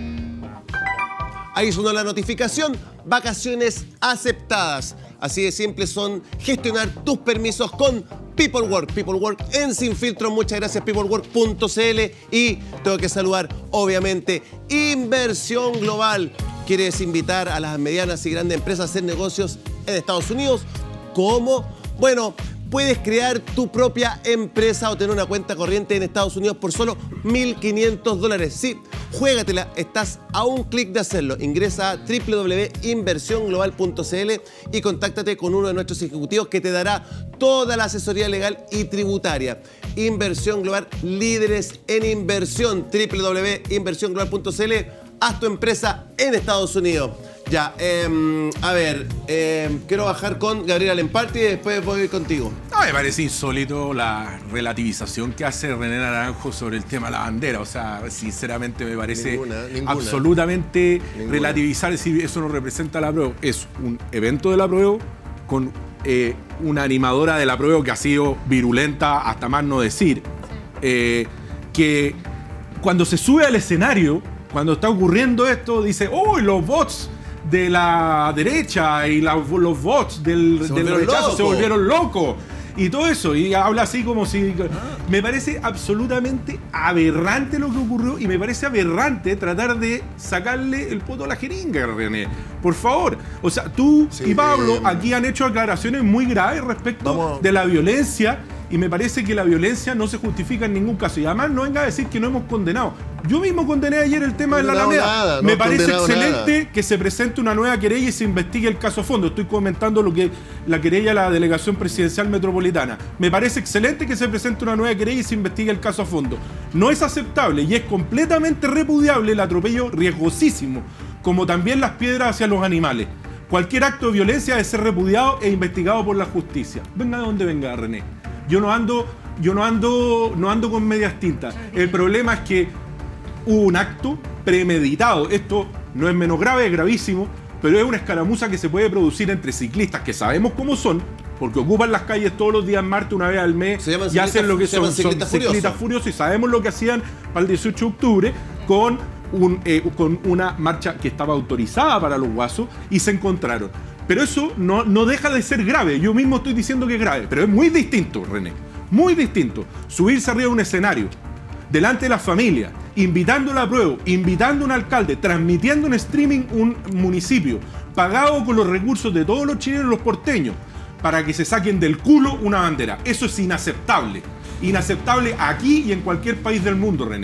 Ahí sonó la notificación, vacaciones aceptadas. Así de simple son gestionar tus permisos con Peoplework. Peoplework en Sin Filtro. Muchas gracias, peoplework punto c l. Y tengo que saludar, obviamente, Inversión Global. ¿Quieres invitar a las medianas y grandes empresas a hacer negocios en Estados Unidos? ¿Cómo? Bueno, puedes crear tu propia empresa o tener una cuenta corriente en Estados Unidos por solo mil quinientos dólares. Sí, juégatela, estás a un clic de hacerlo. Ingresa a doble u doble u doble u punto inversión global punto c l y contáctate con uno de nuestros ejecutivos que te dará toda la asesoría legal y tributaria. Inversión Global, líderes en inversión. doble u doble u doble u punto inversión global punto c l. Haz tu empresa en Estados Unidos. Ya, eh, a ver, eh, quiero bajar con Gabriela Lemparty y después voy a ir contigo. No, me parece insólito la relativización que hace René Naranjo sobre el tema de la bandera. O sea, sinceramente me parece Ninguna, ninguna. absolutamente Ninguna. relativizar, decir eso no representa la prueba. Es un evento de la prueba con eh, una animadora de la prueba que ha sido virulenta hasta más no decir. Eh, que cuando se sube al escenario, cuando está ocurriendo esto, dice, ¡oh, los bots de la derecha y la- los bots del, Se del volvieron rechazo locos. se volvieron locos! Y todo eso, y habla así como si... Me parece absolutamente aberrante lo que ocurrió y me parece aberrante tratar de sacarle el poto a la jeringa, René. Por favor. O sea, tú Sí, y Pablo eh, aquí han hecho aclaraciones muy graves respecto Vamos. de la violencia y me parece que la violencia no se justifica en ningún caso. Y además no venga a decir que no hemos condenado. Yo mismo condené ayer el tema de la Condenado Alameda. nada, no me he parece condenado excelente nada. que se presente una nueva querella y se investigue el caso a fondo. Estoy comentando lo que la querella de la Delegación Presidencial Metropolitana. Me parece excelente que se presente una nueva querella y se investigue el caso a fondo. No es aceptable y es completamente repudiable el atropello riesgosísimo, como también las piedras hacia los animales. Cualquier acto de violencia debe ser repudiado e investigado por la justicia. Venga de donde venga, René. Yo no ando, yo no ando, no ando con medias tintas. El problema es que hubo un acto premeditado. Esto no es menos grave, es gravísimo, pero es una escaramuza que se puede producir entre ciclistas que sabemos cómo son, porque ocupan las calles todos los días martes, una vez al mes, Se llaman y ciclistas- hacen lo que se llaman son, son ciclistas ciclistas furiosos. furiosos, y sabemos lo que hacían para el dieciocho de octubre con, un, eh, con una marcha que estaba autorizada para los guasos y se encontraron. Pero eso no, no deja de ser grave. Yo mismo estoy diciendo que es grave, pero es muy distinto, René. Muy distinto. Subirse arriba de un escenario, delante de la familia, invitando a la prueba, invitando a un alcalde, transmitiendo en streaming un municipio, pagado con los recursos de todos los chilenos y los porteños, para que se saquen del culo una bandera. Eso es inaceptable. Inaceptable aquí y en cualquier país del mundo, René.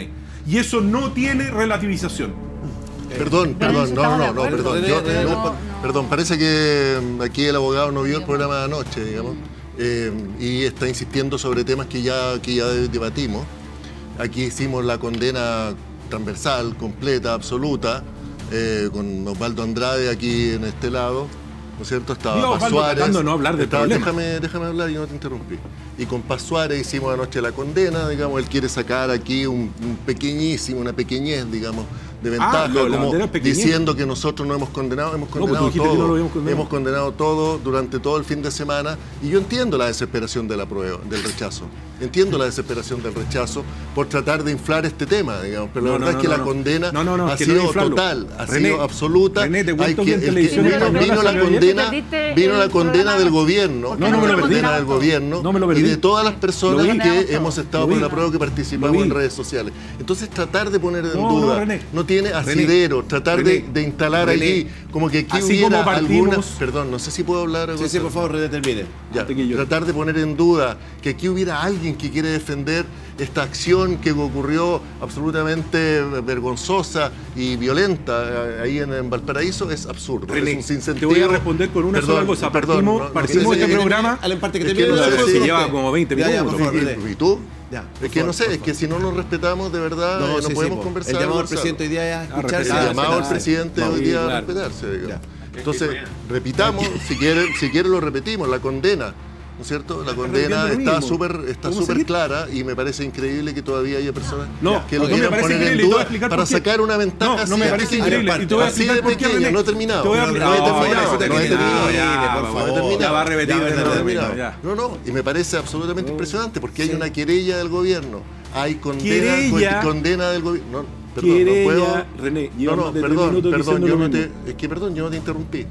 y eso no tiene relativización. Perdón, perdón, no, no, no, perdón. Yo, René, yo- no. perdón, parece que mm, aquí el abogado no vio el programa de anoche, digamos, eh, y está insistiendo sobre temas que ya, que ya debatimos. Aquí hicimos la condena transversal, completa, absoluta, eh, con Osvaldo Andrade aquí en este lado, ¿no es cierto? Estaba Digo, Paz Osvaldo, Suárez. tratando de no hablar del Estaba- problema. déjame, déjame hablar y no te interrumpí. Y con Paz Suárez hicimos anoche la condena, digamos, él quiere sacar aquí un, un pequeñísimo, una pequeñez, digamos, de ventaja, Ah, lo de la como bandera pequeñez. diciendo que nosotros no hemos condenado, hemos pues tú condenado dijiste que no todo, lo habíamos condenado. hemos condenado todo durante todo el fin de semana, y yo entiendo la desesperación de la prueba, del rechazo, entiendo la desesperación del rechazo por tratar de inflar este tema, digamos, pero la No, verdad no, es que no, la no. condena No, no, no, ha es que no sido inflarlo. total, ha René, sido absoluta. René, te cuento Hay que en el televisión vino, española vino la salió ayer. condena, Perdiste vino la el condena programa del anoche. gobierno, ¿Por qué vino no me la lo perdí? condena del gobierno No me lo y perdí. de todas las personas Lo vi. que hemos estado Lo por vi. la prueba que participamos Lo vi. en redes sociales. Entonces tratar de poner en No, no, duda, René. no tiene asidero, tratar René. de, de instalar René. allí como que aquí Así hubiera como partimos- algunas, perdón, no sé si puedo hablar. Sí, sí, por favor, René, termine. Ya, Antes que yo. tratar de poner en duda que aquí hubiera alguien que quiere defender esta acción que ocurrió absolutamente vergonzosa y violenta eh, ahí en, en Valparaíso es absurdo. René, es un sinsentido. te voy a responder con una Perdón, sola cosa. perdón, Partimos, no, no, partimos no sé este si- programa. Al empate que Es termine. que no la sé respuesta si- de lleva usted. como veinte Ya, ya, minutos. por favor, ¿Y- René. ¿Y tú? Ya, por Es que favor, no sé, por es que si no nos respetamos de verdad, No, eh, no, sí, sí, podemos po. conversar. El llamado del Gonzalo. presidente hoy día es Ah, escucharse. respetar. El llamado al respetarse. presidente Vamos, hoy día claro. a respetarse, digamos. Ya. Entonces, repitamos, si quieren, si quieren lo repetimos, la condena, ¿no es cierto? La condena repitiendo lo está mismo. súper está ¿Cómo súper seguir? clara y me parece increíble que todavía haya personas No, que lo no me quieran parece poner en increíble y te voy a duda explicar para por qué. sacar una ventaja No, no así me de parece pequeña. increíble. Y te voy a Así explicar de por qué, pequeña, René. no he terminado. Te voy a No he explicar. terminado, No, ya, no he termine, terminado. ya, ya, por por favor. favor. Ya va a repetir Ya, de ya, nuevo. ya, Terminado. Ya. No, no, y me parece absolutamente impresionante porque hay Sí. una querella del gobierno, hay condena, Querella. condena del gobierno. No, perdón, no Querella, puedo. René, No, lleva no, más de tres perdón, minutos perdón, diciendo yo lo no te, mismo. es que perdón, yo no te interrumpí.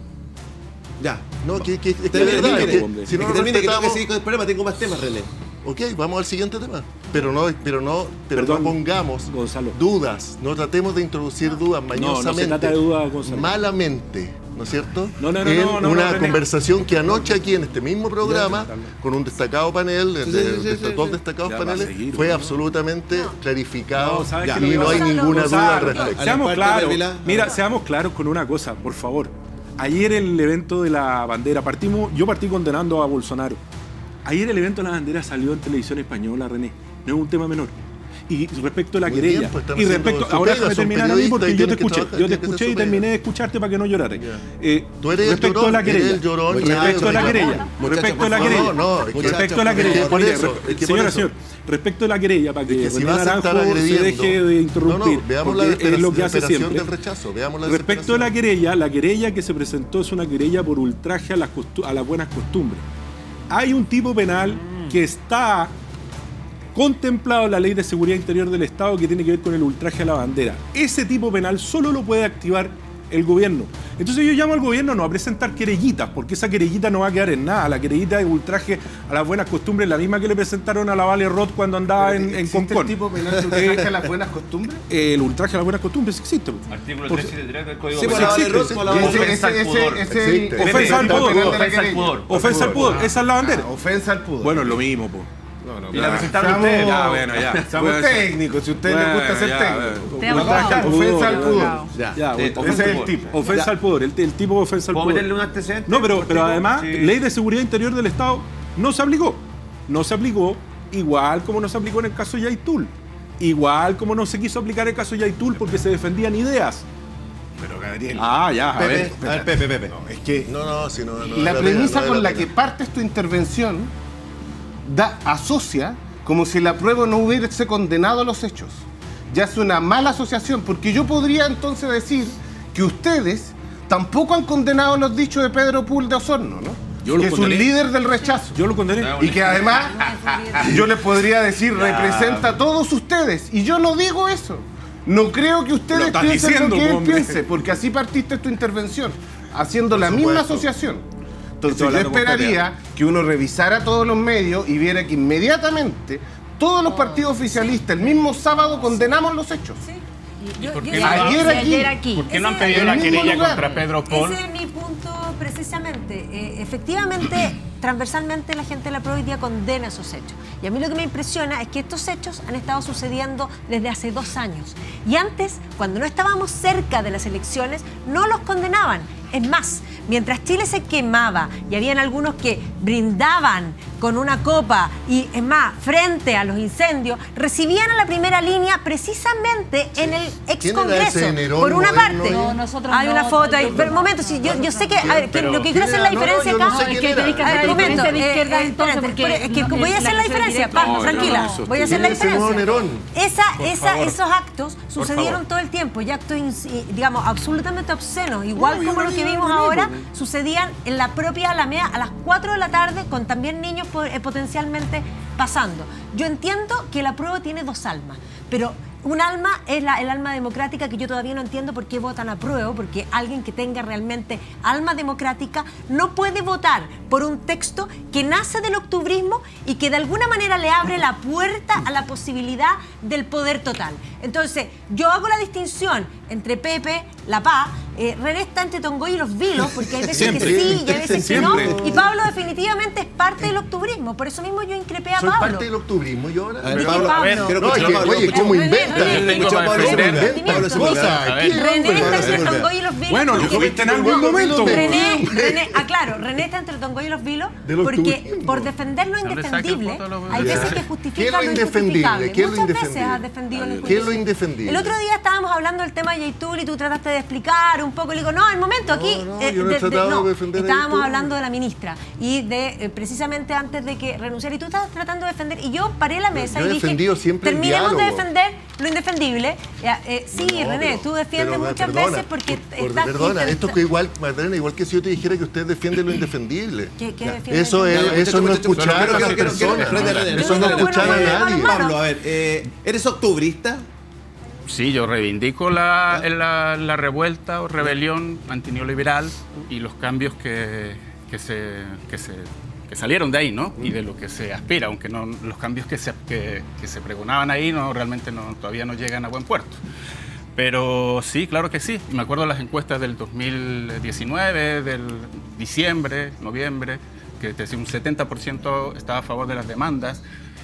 Ya. No, que, que, es que Termine, es verdad, termine. es que hombre. si no Es nos que termine, que tengo que respetamos, seguir con el programa. Tengo más temas, René. ok, vamos al siguiente tema. Pero no, pero no, pero Perdón, no pongamos Gonzalo. dudas, no tratemos de introducir dudas no mañosamente, se trata de dudas, Gonzalo. malamente, ¿no es cierto? No, no, no, en no, no, una no, René. conversación que anoche aquí en este mismo programa, Ya, ya, con un destacado panel, de, sí, de- sí, de sí, estos sí, dos sí. destacados Ya va a paneles, seguir, fue ¿no? absolutamente clarificado No, ¿sabes Ya. qué es y lo que no hay pasa? ninguna Gonzalo, duda al respecto. Seamos Al claros. empate, Vila. Mira, seamos claros con una cosa, por favor. Ayer el evento de la bandera, partimos, yo partí condenando a Bolsonaro. Ayer el evento de la bandera salió en televisión española, René. No es un tema menor. Y respecto a la Muy querella, bien, pues están y haciendo respecto, su ahora pega, déjame son terminar a mí porque periodistas y yo te tienen que escuché, trabajar, yo te tienen que escuché hacer y su pega. terminé de escucharte para que no lloraras. Eh, Tú eres el respecto llorón, a la eres querella, el llorón, respecto a la muchachos, querella, por respecto favor. a la querella, No, no, es que- respecto a la muchachos, por querella, favor. mire, Por eso, re- es que por señora, eso. señor, respecto a la querella, para que Es que si René vas a estar Naranjo se agrediendo- deje de interrumpir, No, no, veamos la porque es lo que hace desesperación siempre. del rechazo, veamos la Respecto a la desesperación. querella, la querella que se presentó es una querella por ultraje a las, costu- a las buenas costumbres. Hay un tipo penal que está contemplado en la Ley de Seguridad Interior del Estado que tiene que ver con el ultraje a la bandera. Ese tipo penal solo lo puede activar el gobierno. Entonces yo llamo al gobierno no a presentar querellitas, porque esa querellita no va a quedar en nada. La querellita de ultraje a las buenas costumbres, la misma que le presentaron a la Vale Roth cuando andaba en, en ¿Existe Concón. el tipo penal de ultraje a las buenas costumbres? El ultraje a las buenas costumbres existe. Artículo Por- trescientos setenta y tres del Código Sí, por Penal. la Vale Roth, existe. por la Y Vale ese- Roth. Ofensa al ese- pudor. ese- ese- Existe. ese es Ofensa al el tipo pudor. penal de la Ofensa al querella. pudor. Ofensa al pudor, esa es la bandera. Ah, ofensa al pudor. Bueno, es lo mismo, po. No, no, Y la no. presentaron Seamos- ustedes. Ya, bueno, ya. Seamos Bueno, técnicos, si a ustedes les gusta ser técnicos. Te amo. Ultraje al Ofensa al pudor. pudor. Ya. Ya, Sí, bueno, ofensa Ese es al el pudor. tipo. ofensa al pudor, el, el tipo de ofensa al ¿Puedo pudor. meterle un antecedente? No, pero, por pero tipo? además, Sí. Ley de Seguridad Interior del Estado no se aplicó. No se aplicó igual como no se aplicó en el caso Yaitul. Igual como no se quiso aplicar el caso Yaitul porque se defendían ideas. Pero Gabriel, Ah, ya, a ver. Pepe, a ver, Pepe, Pepe. es que No, no, si no, no la vale premisa pena, no con vale la la que pena. partes tu intervención da, asocia como si la prueba no hubiese condenado los hechos. Ya es una mala asociación, porque yo podría entonces decir que ustedes tampoco han condenado los dichos de Pedro Pool de Osorno, ¿no? Yo lo que es un condené. líder del rechazo. Yo lo condené. Y que además yo les podría decir representa a todos ustedes. Y yo no digo eso. No creo que Lo ustedes estás piensen diciendo, lo que él hombre. piense, porque así partiste tu intervención, haciendo la misma supuesto. asociación. Entonces Estoy yo hablando con esperaría que uno revisara todos los medios y viera que inmediatamente todos los partidos oficialistas el mismo sábado condenamos los hechos. Yo- por yo- qué yo- no- yo- Ayer ayer aquí- ¿Por qué no han Ese- pedido en la el mismo querella lugar. contra Pedro Paul? Ese es mi punto precisamente. Eh, efectivamente, transversalmente la gente de la PRO hoy día condena esos hechos. Y a mí lo que me impresiona es que estos hechos han estado sucediendo desde hace dos años. Y antes, cuando no estábamos cerca de las elecciones, no los condenaban. Es más, mientras Chile se quemaba y habían algunos que brindaban con una copa y, es más, frente a los incendios, recibían a la primera línea precisamente en el ex Congreso. Por una parte, no, nosotros hay no, una foto ahí. yo- Pero un momento, si yo, yo sé que, a ver, que lo que quiero hacer la no, no, diferencia yo no acá sé es quién que era. tenéis que A ver, hacer un momento. diferencia de eh, izquierda, eh, entonces, espérate, porque es que no, voy a la hacer la que se diferencia, directa. Pablo, No, tranquila. no, eso Voy a hacer la ¿Quién es ese nuevo diferencia. Nerón? Esa, Por esa, favor. esos actos sucedieron favor. todo el tiempo y actos, ins- y, digamos, absolutamente obscenos, igual No, yo como no lo que digo vimos lo mismo, ahora, pues. sucedían en la propia Alameda a las cuatro de la tarde con también niños po- eh, potencialmente pasando. Yo entiendo que la prueba tiene dos almas, pero un alma es la, el alma democrática que yo todavía no entiendo por qué votan a prueba, porque alguien que tenga realmente alma democrática no puede votar por un texto que nace del octubrismo y que de alguna manera le abre la puerta a la posibilidad del poder total. Entonces, yo hago la distinción entre Pepe, La Paz, eh, René está entre Tongoy y los Vilos, porque hay veces Siempre. que sí y hay veces que no, Siempre. y Pablo definitivamente es parte del octubrismo, por eso mismo yo increpé a Soy Pablo. parte del octubrismo y ahora. A ver, ¿De qué, Pablo, Pablo? a ver, quiero No, escuchar oye, a Pablo. oye, ¿cómo René, inventa? René, René, René, escucha a Pablo René, Sepúlveda. René, Pablo Sepúlveda. Cosa, ver. ¿qué René está Pablo entre Sepúlveda. Tongoy y los Vilos. Bueno, porque- lo viste en algún momento. René, René, ah, claro, René está entre Tongoy y los Vilos Del porque octubrismo. por defender lo ¿Dónde saca el indefendible, voto a los hay bebés? veces que ¿Qué es justifica lo lo indefendible? injustificable. ¿Qué es lo Muchas veces indefendible? has defendido lo ¿Qué es lo injustificable. indefendible? El otro día estábamos hablando del tema de Yaitul y tú trataste de explicar un poco. Y le digo, no, el momento aquí. no, yo no he tratado de defender a estábamos Yaitul. hablando de la ministra y de eh, precisamente antes de que renunciara. Y tú estabas tratando de defender. Y yo paré la mesa yo he y dije, defendido siempre el terminemos de diálogo. defender lo indefendible. Ya, eh, sí, No, René, pero- tú defiendes pero, muchas perdona, veces porque por- estás Perdona, intenta- esto que igual, Magdalena, igual que si yo te dijera que usted defiende lo indefendible. ¿Qué- qué Ya, defiende Eso lo es, indefendible? eso no Muchachos, muchachos, escuchar a quiero- las quiero- quiero- personas. René, René, Eso no René, escuchar bueno, a bueno, nadie. bueno, Pablo, a ver, eh, ¿eres octubrista? Sí, yo reivindico la, la, la revuelta o rebelión antineoliberal y los cambios que, que, se, que, se, que salieron de ahí, ¿no? Y de lo que se aspira, aunque no, los cambios que se, que, que se pregonaban ahí no, realmente no, todavía no llegan a buen puerto. Pero sí, claro que sí. Me acuerdo de las encuestas del dos mil diecinueve, del diciembre, noviembre, que te decía un setenta por ciento estaba a favor de las demandas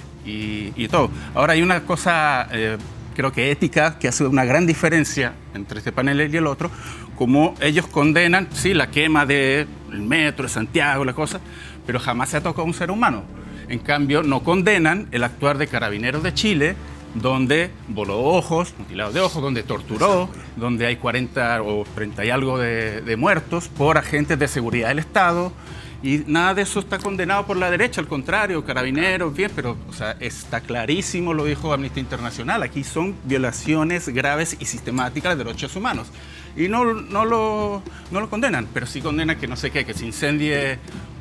y, y todo. Ahora hay una cosa, eh, creo que ética, que hace una gran diferencia entre este panel y el otro, como ellos condenan, sí, la quema del metro de Santiago, la cosa, pero jamás se ha tocado a un ser humano. En cambio, no condenan el actuar de Carabineros de Chile, donde voló ojos, mutilado de ojos, donde torturó, donde hay cuarenta o treinta y algo de, de muertos por agentes de seguridad del Estado, y nada de eso está condenado por la derecha, al contrario, Carabineros, bien, pero o sea, está clarísimo, lo dijo Amnistía Internacional, aquí son violaciones graves y sistemáticas de derechos humanos. Y no, no, lo, no lo condenan, pero sí condenan que no sé qué, que se incendie...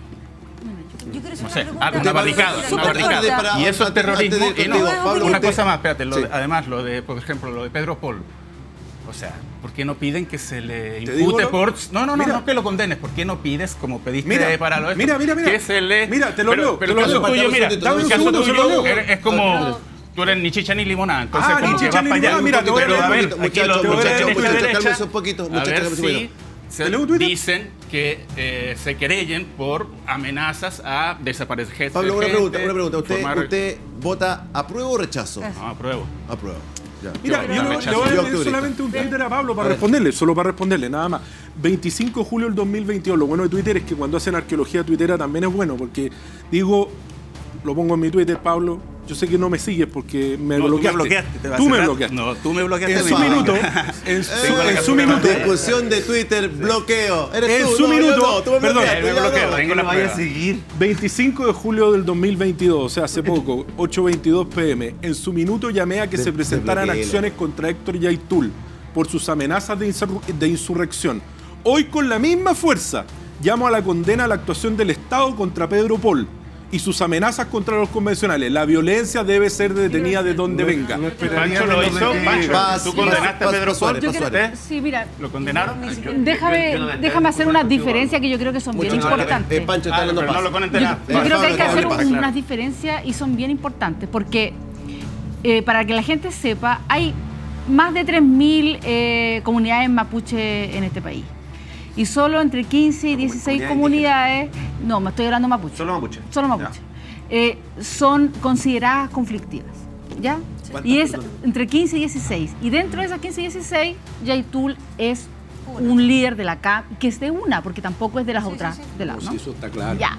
Yo quiero hacer No una sé, pregunta. ah, una barricada, una Súper barricada. corta. para- Y eso es antes- terrorismo. antes de- Y no, digo, Pablo, una usted- cosa más, espérate, lo Sí. de- además, lo de, por ejemplo, lo de Pedro Pol. O sea, ¿por qué no piden que se le ¿Te digo impute lo- por... No, no, no, Mira. no que lo condenes. ¿Por qué no pides, como pediste Mira, para lo mira, mira, mira. que se le... Mira, te lo pero, leo, Pero te el lo caso leo. tuyo, mira, Dame un el caso segundo, se lo tuyo leo. es, es como... Tú eres ni chicha ni limonada, entonces Ah, como ni que chicha vas ni para allá. limonada, mira, te voy a Pero leer a un ver, poquito, aquí muchachos, los muchachos, muchachos de muchachos, derecha, cálmense un poquito, a muchachos, ver cálmense un si poquito. se ¿Te leo un Twitter? dicen que eh, se querellen por amenazas a desaparecer gente. Pablo, una pregunta, una pregunta. ¿Usted, formar- ¿Usted vota apruebo o rechazo? No, apruebo. Apruebo. Ya. Mira, Yo yo, le- rechazo. le voy a Yo leer octubrista. solamente un Twitter a Pablo para A ver. responderle, solo para responderle, nada más. veinticinco de julio del dos mil veintidós, lo bueno de Twitter es que cuando hacen arqueología tuitera también es bueno, porque digo, lo pongo en mi Twitter, Pablo, yo sé que no me sigues porque me No, tú me bloqueaste. bloqueaste, te va a Tú me cerrar. bloqueaste. No, tú me bloqueaste. En a su mí. minuto, en su, Tengo la en su captura. minuto, Discusión de Twitter, bloqueo. ¿Eres En tú? su No, yo minuto, no, tú me perdón, bloqueaste, Él me yo bloqueó, no. tengo la prueba. seguir. veinticinco de julio del dos mil veintidós, o sea, hace poco, ocho veintidós pm, en su minuto llamé a que De- se presentaran desbloquéelo. acciones contra Héctor Yaitul por sus amenazas de, insur- de insurrección. Hoy, con la misma fuerza, llamo a la condena a la actuación del Estado contra Pedro Pol y sus amenazas contra los convencionales. La violencia debe ser detenida de donde venga. Pancho lo hizo, Pancho. Paz, ¿Tú condenaste a paz, Pedro paz, Pol? Suárez, paz, Suárez. Sí, mira, ¿Lo condenaron? Yo- yo- déjame, yo no me entero déjame hacer del unas contigo. diferencias que yo creo que son bien Mucho mejor. importantes. Eh, Pancho, está Ah, hablando pero no paz. lo ponen Yo, entera. yo creo que hay que Pablo, hacer Pablo, un- claro. unas diferencias y son bien importantes porque eh, para que la gente sepa, hay más de tres mil eh, comunidades mapuche en este país. y solo entre quince y dieciséis comunidades, no, me estoy hablando mapuche. Solo mapuche. Solo mapuche. Eh, son consideradas conflictivas, ¿ya? Y es entre quince y dieciséis. Y dentro de esas quince y dieciséis, Yaitul es una. un líder de la C A M, que es de una, porque tampoco es de las sí, otras, sí, sí. de las, ¿no? Sí, eso está claro. Ya.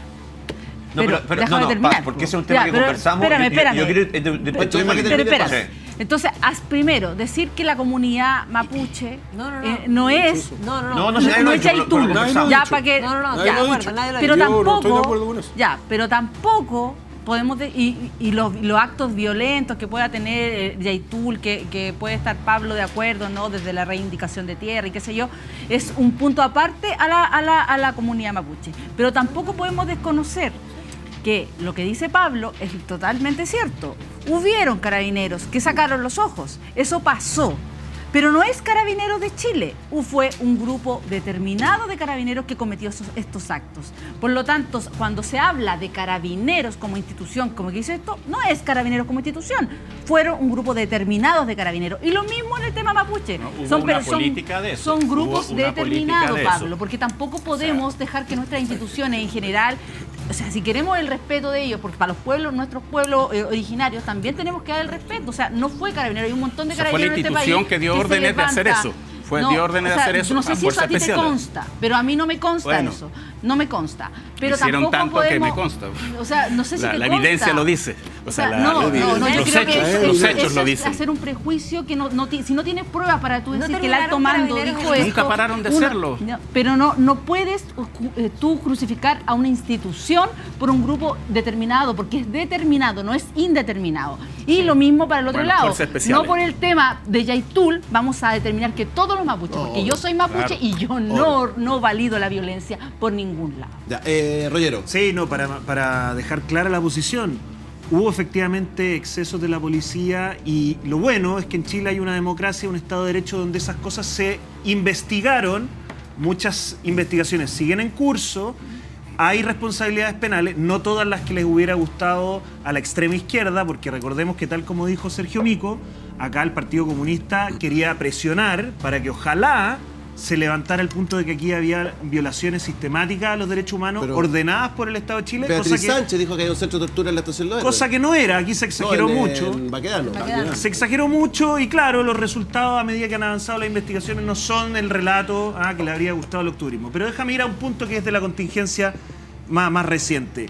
No, pero, pero, no, no, terminar. Porque ese es un tema ya, que pero, conversamos. Espérame, espérame. Yo, yo quiero, de, de, de, pero, pero, pero espérame. Entonces, haz primero, decir que la comunidad mapuche no, no, no. Eh, no es... No, no, no. No, no, no, no es Yaitul. Ya, para que... No, no, no. Ya, acuerdo, nadie lo pero yo tampoco... No estoy de acuerdo con eso. Ya, pero tampoco... podemos de, y, y los, los actos violentos que pueda tener eh, Yaitul, que, que puede estar Pablo de acuerdo, ¿no? Desde la reivindicación de tierra y qué sé yo, es un punto aparte a la, a la, a la comunidad mapuche. Pero tampoco podemos desconocer que lo que dice Pablo es totalmente cierto. Hubieron carabineros que sacaron los ojos, eso pasó. Pero no es Carabineros de Chile, fue un grupo determinado de carabineros que cometió esos, estos actos. Por lo tanto, cuando se habla de carabineros como institución, como que dice esto, no es Carabineros como institución, fueron un grupo determinado de carabineros. Y lo mismo en el tema mapuche. No, hubo son, una son, política de eso. son grupos Hubo una determinados, de Pablo, eso. porque tampoco podemos o sea, dejar que nuestras instituciones en general... O sea, si queremos el respeto de ellos, porque para los pueblos, nuestros pueblos eh, originarios, también tenemos que dar el respeto. O sea, no fue carabinero, hay un montón de o sea, carabineros en este país. Fue la institución que dio órdenes de hacer eso. Fue no, dio órdenes o sea, de hacer eso. No sé si eso a ti te consta, pero a mí no me consta bueno, eso. No me consta. Pero hicieron tampoco tanto podemos, que me consta. O sea, no sé si la, te la consta. evidencia lo dice. O sea, o sea la, no, lo, no, no, los, yo creo hechos, que eso, los eso hechos es lo dicen. hacer un prejuicio que no, no si no tienes pruebas para tú decir no que el alto mando dijo esto. Nunca pararon de uno, hacerlo. No, pero no, no puedes eh, tú crucificar a una institución por un grupo determinado, porque es determinado, no es indeterminado. Y sí. Lo mismo para el otro bueno, lado. No por el tema de Yaitul vamos a determinar que todos los mapuches, oh, porque yo soy mapuche claro. y yo no, no valido la violencia por ningún lado. Ya, eh, Rollero. Sí, no, para, para dejar clara la posición. Hubo efectivamente excesos de la policía y lo bueno es que en Chile hay una democracia, un Estado de Derecho donde esas cosas se investigaron, muchas investigaciones siguen en curso, hay responsabilidades penales, no todas las que les hubiera gustado a la extrema izquierda, porque recordemos que tal como dijo Sergio Mico, acá el Partido Comunista quería presionar para que ojalá se levantara el punto de que aquí había violaciones sistemáticas a los derechos humanos pero, ordenadas por el Estado de Chile. Beatriz cosa que, Sánchez dijo que hay un centro de tortura en la estación Loera. Cosa que no era, aquí se exageró no, en, mucho. En Baquedano. Baquedano. Se exageró mucho y claro, los resultados a medida que han avanzado las investigaciones no son el relato ah, que le habría gustado al octubrismo. Pero déjame ir a un punto que es de la contingencia más, más reciente.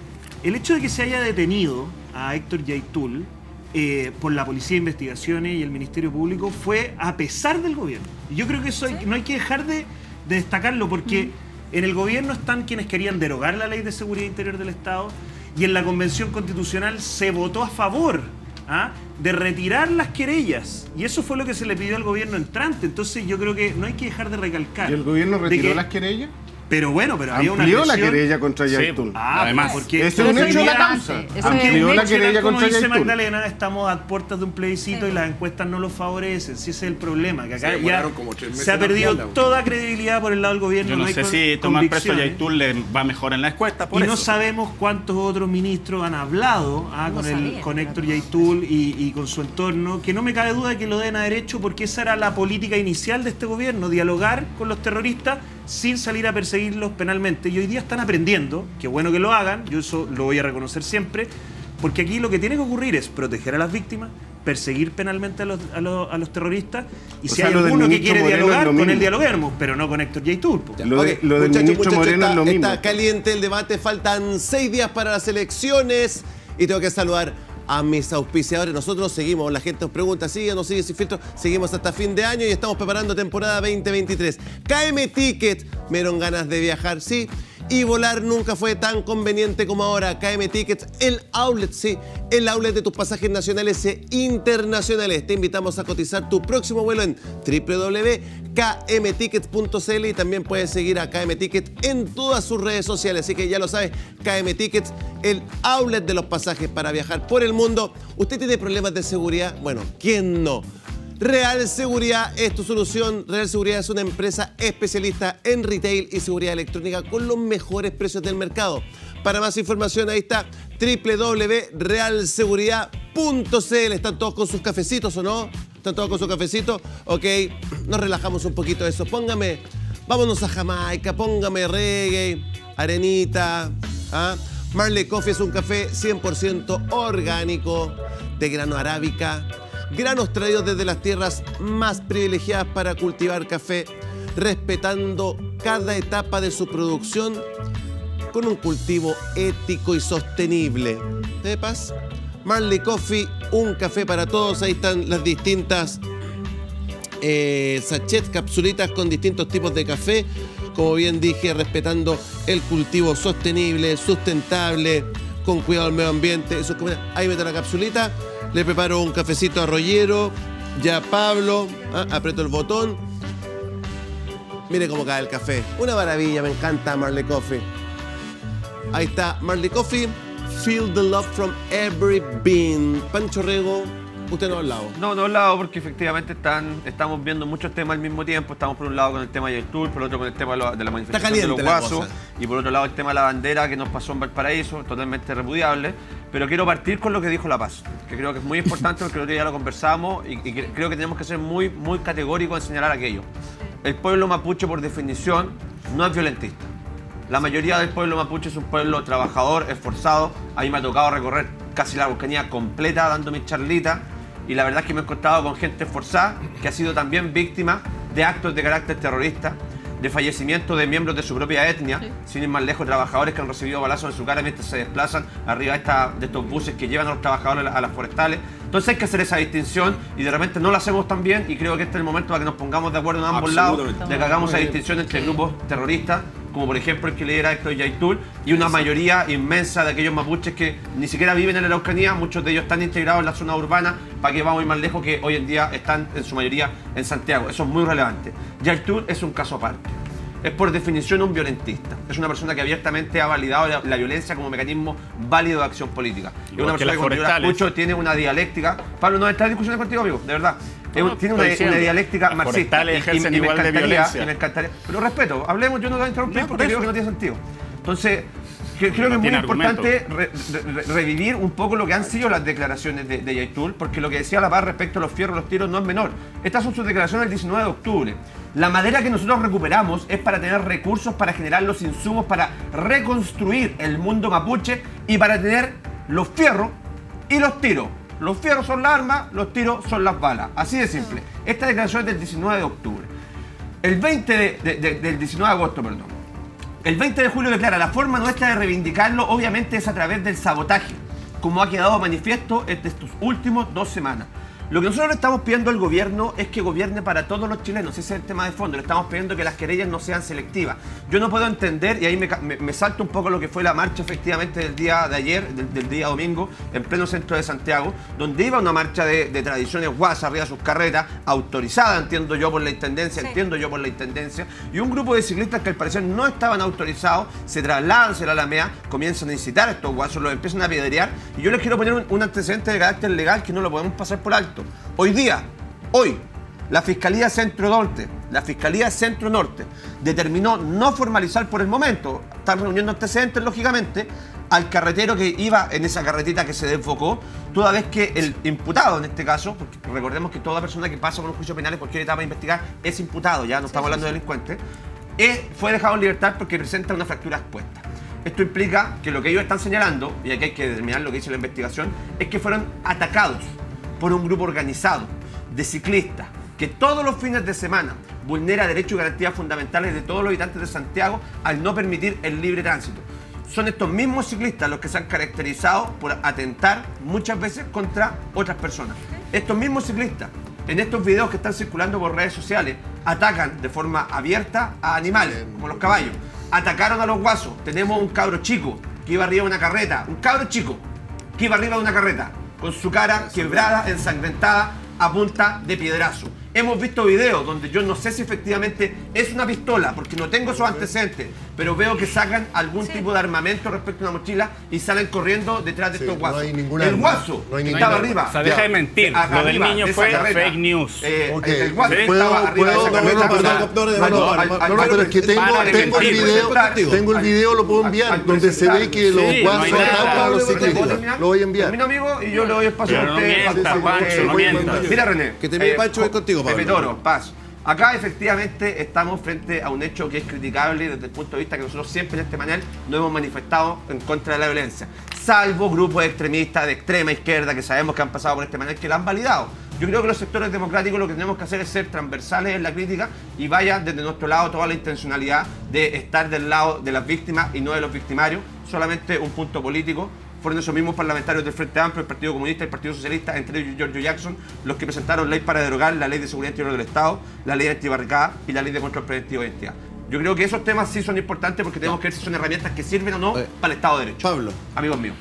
El hecho de que se haya detenido a Héctor Yaitul Eh, por la Policía de Investigaciones y el Ministerio Público fue a pesar del gobierno. Y yo creo que eso hay, ¿sí? no hay que dejar de, de destacarlo porque mm. en el gobierno están quienes querían derogar la Ley de Seguridad Interior del Estado y en la Convención Constitucional se votó a favor ¿ah? de retirar las querellas. Y eso fue lo que se le pidió al gobierno entrante. Entonces yo creo que no hay que dejar de recalcar. ¿Y el gobierno retiró que, las querellas? Pero bueno, pero había una amplió la querella contra Yaitul. Sí, ah, además, porque ese es un hecho de la causa. Amplió la querella contra Yaitul. Como dice Magdalena, estamos a puertas de un plebiscito sí. y las encuestas no lo favorecen. Si ese es el problema, que acá se ya se ha perdido toda credibilidad por el lado del gobierno. Yo no, no sé hay si tomar preso a Yaitul le va mejor en la encuesta. Por y eso. no sabemos cuántos otros ministros han hablado ah, no con, sabía, el, con Héctor Yaitul y, y con su entorno, que no me cabe duda de que lo den a derecho porque esa era la política inicial de este gobierno, dialogar con los terroristas sin salir a perseguirlos penalmente. Y hoy día están aprendiendo, qué bueno que lo hagan, yo eso lo voy a reconocer siempre, porque aquí lo que tiene que ocurrir es proteger a las víctimas, perseguir penalmente a los, a los, a los terroristas, y o si sea, hay alguno que quiere Moreno dialogar, con él dialoguemos, pero no con Héctor Yaitul. Lo, de, lo del muchachos, ministro muchachos, Moreno está, es lo mismo. Está caliente el debate, faltan seis días para las elecciones y tengo que saludar a mis auspiciadores. Nosotros seguimos, la gente nos pregunta, ¿sigue o no sigue sin filtro? Seguimos hasta fin de año y estamos preparando temporada veinte veintitrés. K M Ticket, me dieron ganas de viajar, sí. Y volar nunca fue tan conveniente como ahora. K M Tickets, el outlet, sí, el outlet de tus pasajes nacionales e internacionales. Te invitamos a cotizar tu próximo vuelo en w w w punto k m tickets punto c l y también puedes seguir a K M Tickets en todas sus redes sociales. Así que ya lo sabes, K M Tickets, el outlet de los pasajes para viajar por el mundo. ¿Usted tiene problemas de seguridad? Bueno, ¿quién no? Real Seguridad es tu solución. Real Seguridad es una empresa especialista en retail y seguridad electrónica con los mejores precios del mercado. Para más información, ahí está w w w punto real seguridad punto c l. ¿Están todos con sus cafecitos o no? ¿Están todos con su cafecito? Ok, nos relajamos un poquito de eso. Póngame, Vámonos a Jamaica, póngame reggae, arenita. ¿ah? Marley Coffee es un café cien por ciento orgánico, de grano arábica, granos traídos desde las tierras más privilegiadas para cultivar café, respetando cada etapa de su producción con un cultivo ético y sostenible. ¿Sepas? Marley Coffee, un café para todos. Ahí están las distintas eh, sachets, capsulitas con distintos tipos de café. Como bien dije, respetando el cultivo sostenible, sustentable, con cuidado del medio ambiente. Eso, ahí meto la capsulita, le preparo un cafecito a Rollero, ya Pablo, ¿ah? aprieto el botón. Mire cómo cae el café. Una maravilla, me encanta Marley Coffee. Ahí está Marley Coffee. Feel the love from every bean. Pancho Rego, usted no ha hablado. No, no he hablado porque efectivamente están, estamos viendo muchos temas al mismo tiempo. Estamos por un lado con el tema del tour, por otro con el tema de, lo, de la manifestación de los guasos y por otro lado el tema de la bandera que nos pasó en Valparaíso, totalmente repudiable. Pero quiero partir con lo que dijo La Paz, que creo que es muy importante porque el otro día lo conversamos y, y creo que tenemos que ser muy, muy categóricos en señalar aquello. El pueblo mapuche, por definición, no es violentista. La mayoría del pueblo mapuche es un pueblo trabajador, esforzado. A mí me ha tocado recorrer casi la Araucanía completa dando mis charlitas y la verdad es que me he encontrado con gente esforzada que ha sido también víctima de actos de carácter terrorista, de fallecimiento de miembros de su propia etnia, sí. sin ir más lejos, trabajadores que han recibido balazos en su cara mientras se desplazan arriba de, esta, de estos buses que llevan a los trabajadores a las forestales. Entonces hay que hacer esa distinción y de repente no la hacemos tan bien y creo que este es el momento para que nos pongamos de acuerdo en ambos lados, de que hagamos esa distinción entre grupos terroristas, como por ejemplo el que lidera Héctor Yaitul, y una mayoría inmensa de aquellos mapuches que ni siquiera viven en la Araucanía, muchos de ellos están integrados en la zona urbana, para que vamos a ir más lejos, que hoy en día están en su mayoría en Santiago. Eso es muy relevante. Yaitul es un caso aparte. Es por definición un violentista. Es una persona que abiertamente ha validado la, la violencia como mecanismo válido de acción política. Es una persona que cuando yo la escucho tiene una dialéctica. Pablo, no está en discusión contigo, amigo, de verdad. No, tiene una, una dialéctica marxista. Y, y, y, me encantaría, y me encantaría. Pero respeto, hablemos, yo no voy a interrumpir no, porque creo que no tiene sentido. Entonces, creo que no es muy importante re, re, revivir un poco lo que han sido las declaraciones de, de Yaitul, porque lo que decía La Paz respecto a los fierros, los tiros, no es menor. Estas son sus declaraciones del diecinueve de octubre. La madera que nosotros recuperamos es para tener recursos para generar los insumos para reconstruir el mundo mapuche y para tener los fierros y los tiros. Los fierros son las armas, los tiros son las balas. Así de simple. Esta declaración es del diecinueve de octubre. El veinte de, de, de, del diecinueve de agosto, perdón. El veinte de julio declara: la forma nuestra de reivindicarlo obviamente es a través del sabotaje, como ha quedado manifiesto en estos últimos dos semanas. Lo que nosotros le estamos pidiendo al gobierno es que gobierne para todos los chilenos. Ese es el tema de fondo. Le estamos pidiendo que las querellas no sean selectivas. Yo no puedo entender, y ahí me, me, me salto un poco lo que fue la marcha efectivamente del día de ayer, del, del día domingo, en pleno centro de Santiago, donde iba una marcha de, de tradiciones guasas arriba de sus carretas, autorizada, entiendo yo, por la Intendencia, sí. entiendo yo por la Intendencia, y un grupo de ciclistas que al parecer no estaban autorizados, se trasladan hacia la Alameda, comienzan a incitar a estos guasos, los empiezan a apedrear, y yo les quiero poner un, un antecedente de carácter legal que no lo podemos pasar por alto. Hoy día, hoy, la Fiscalía Centro Norte, la Fiscalía Centro Norte determinó no formalizar por el momento, están reuniendo antecedentes lógicamente, al carretero que iba en esa carretita que se desfocó, toda vez que el imputado en este caso, porque recordemos que toda persona que pasa por un juicio penal en cualquier etapa de investigar es imputado, ya no estamos hablando de delincuentes, eh, fue dejado en libertad porque presenta una fractura expuesta. Esto implica que lo que ellos están señalando, y aquí hay que determinar lo que dice la investigación, es que fueron atacados por un grupo organizado de ciclistas que todos los fines de semana vulnera derechos y garantías fundamentales de todos los habitantes de Santiago al no permitir el libre tránsito. Son estos mismos ciclistas los que se han caracterizado por atentar muchas veces contra otras personas. Estos mismos ciclistas, en estos videos que están circulando por redes sociales, atacan de forma abierta a animales, como los caballos. Atacaron a los guasos. Tenemos un cabro chico que iba arriba de una carreta, un cabro chico que iba arriba de una carreta, con su cara quebrada, ensangrentada, a punta de piedrazo. Hemos visto videos donde yo no sé si efectivamente es una pistola, porque no tengo esos antecedentes, pero veo que sacan algún sí. tipo de armamento respecto a una mochila y salen corriendo detrás de sí, estos guasos. No el guaso no estaba arriba. O sea, deja de mentir. Lo del niño fue fake news. Eh, okay. El guaso estaba arriba de esa carreta. No, pero es que tengo el video, tengo el video, lo puedo enviar, donde se ve que los guasos atacan a los ciclistas. Lo voy a enviar. Termino, amigo, y yo le doy espacio a usted. Mira, René. Que te mire Pancho, voy contigo, Pablo. Pepe Toro, Paz. Acá efectivamente estamos frente a un hecho que es criticable desde el punto de vista que nosotros siempre en este panel nos hemos manifestado en contra de la violencia, salvo grupos extremistas de extrema izquierda que sabemos que han pasado por este panel que la han validado. Yo creo que los sectores democráticos lo que tenemos que hacer es ser transversales en la crítica y vaya desde nuestro lado toda la intencionalidad de estar del lado de las víctimas y no de los victimarios, solamente un punto político. Fueron esos mismos parlamentarios del Frente Amplio, el Partido Comunista y el Partido Socialista, entre ellos Giorgio Jackson, los que presentaron ley para derogar la Ley de Seguridad Interior del Estado, la Ley antibarricada y la Ley de Control Preventivo de Identidad. Yo creo que esos temas sí son importantes porque tenemos que ver si son herramientas que sirven o no eh, para el Estado de Derecho. Pablo. Amigos míos.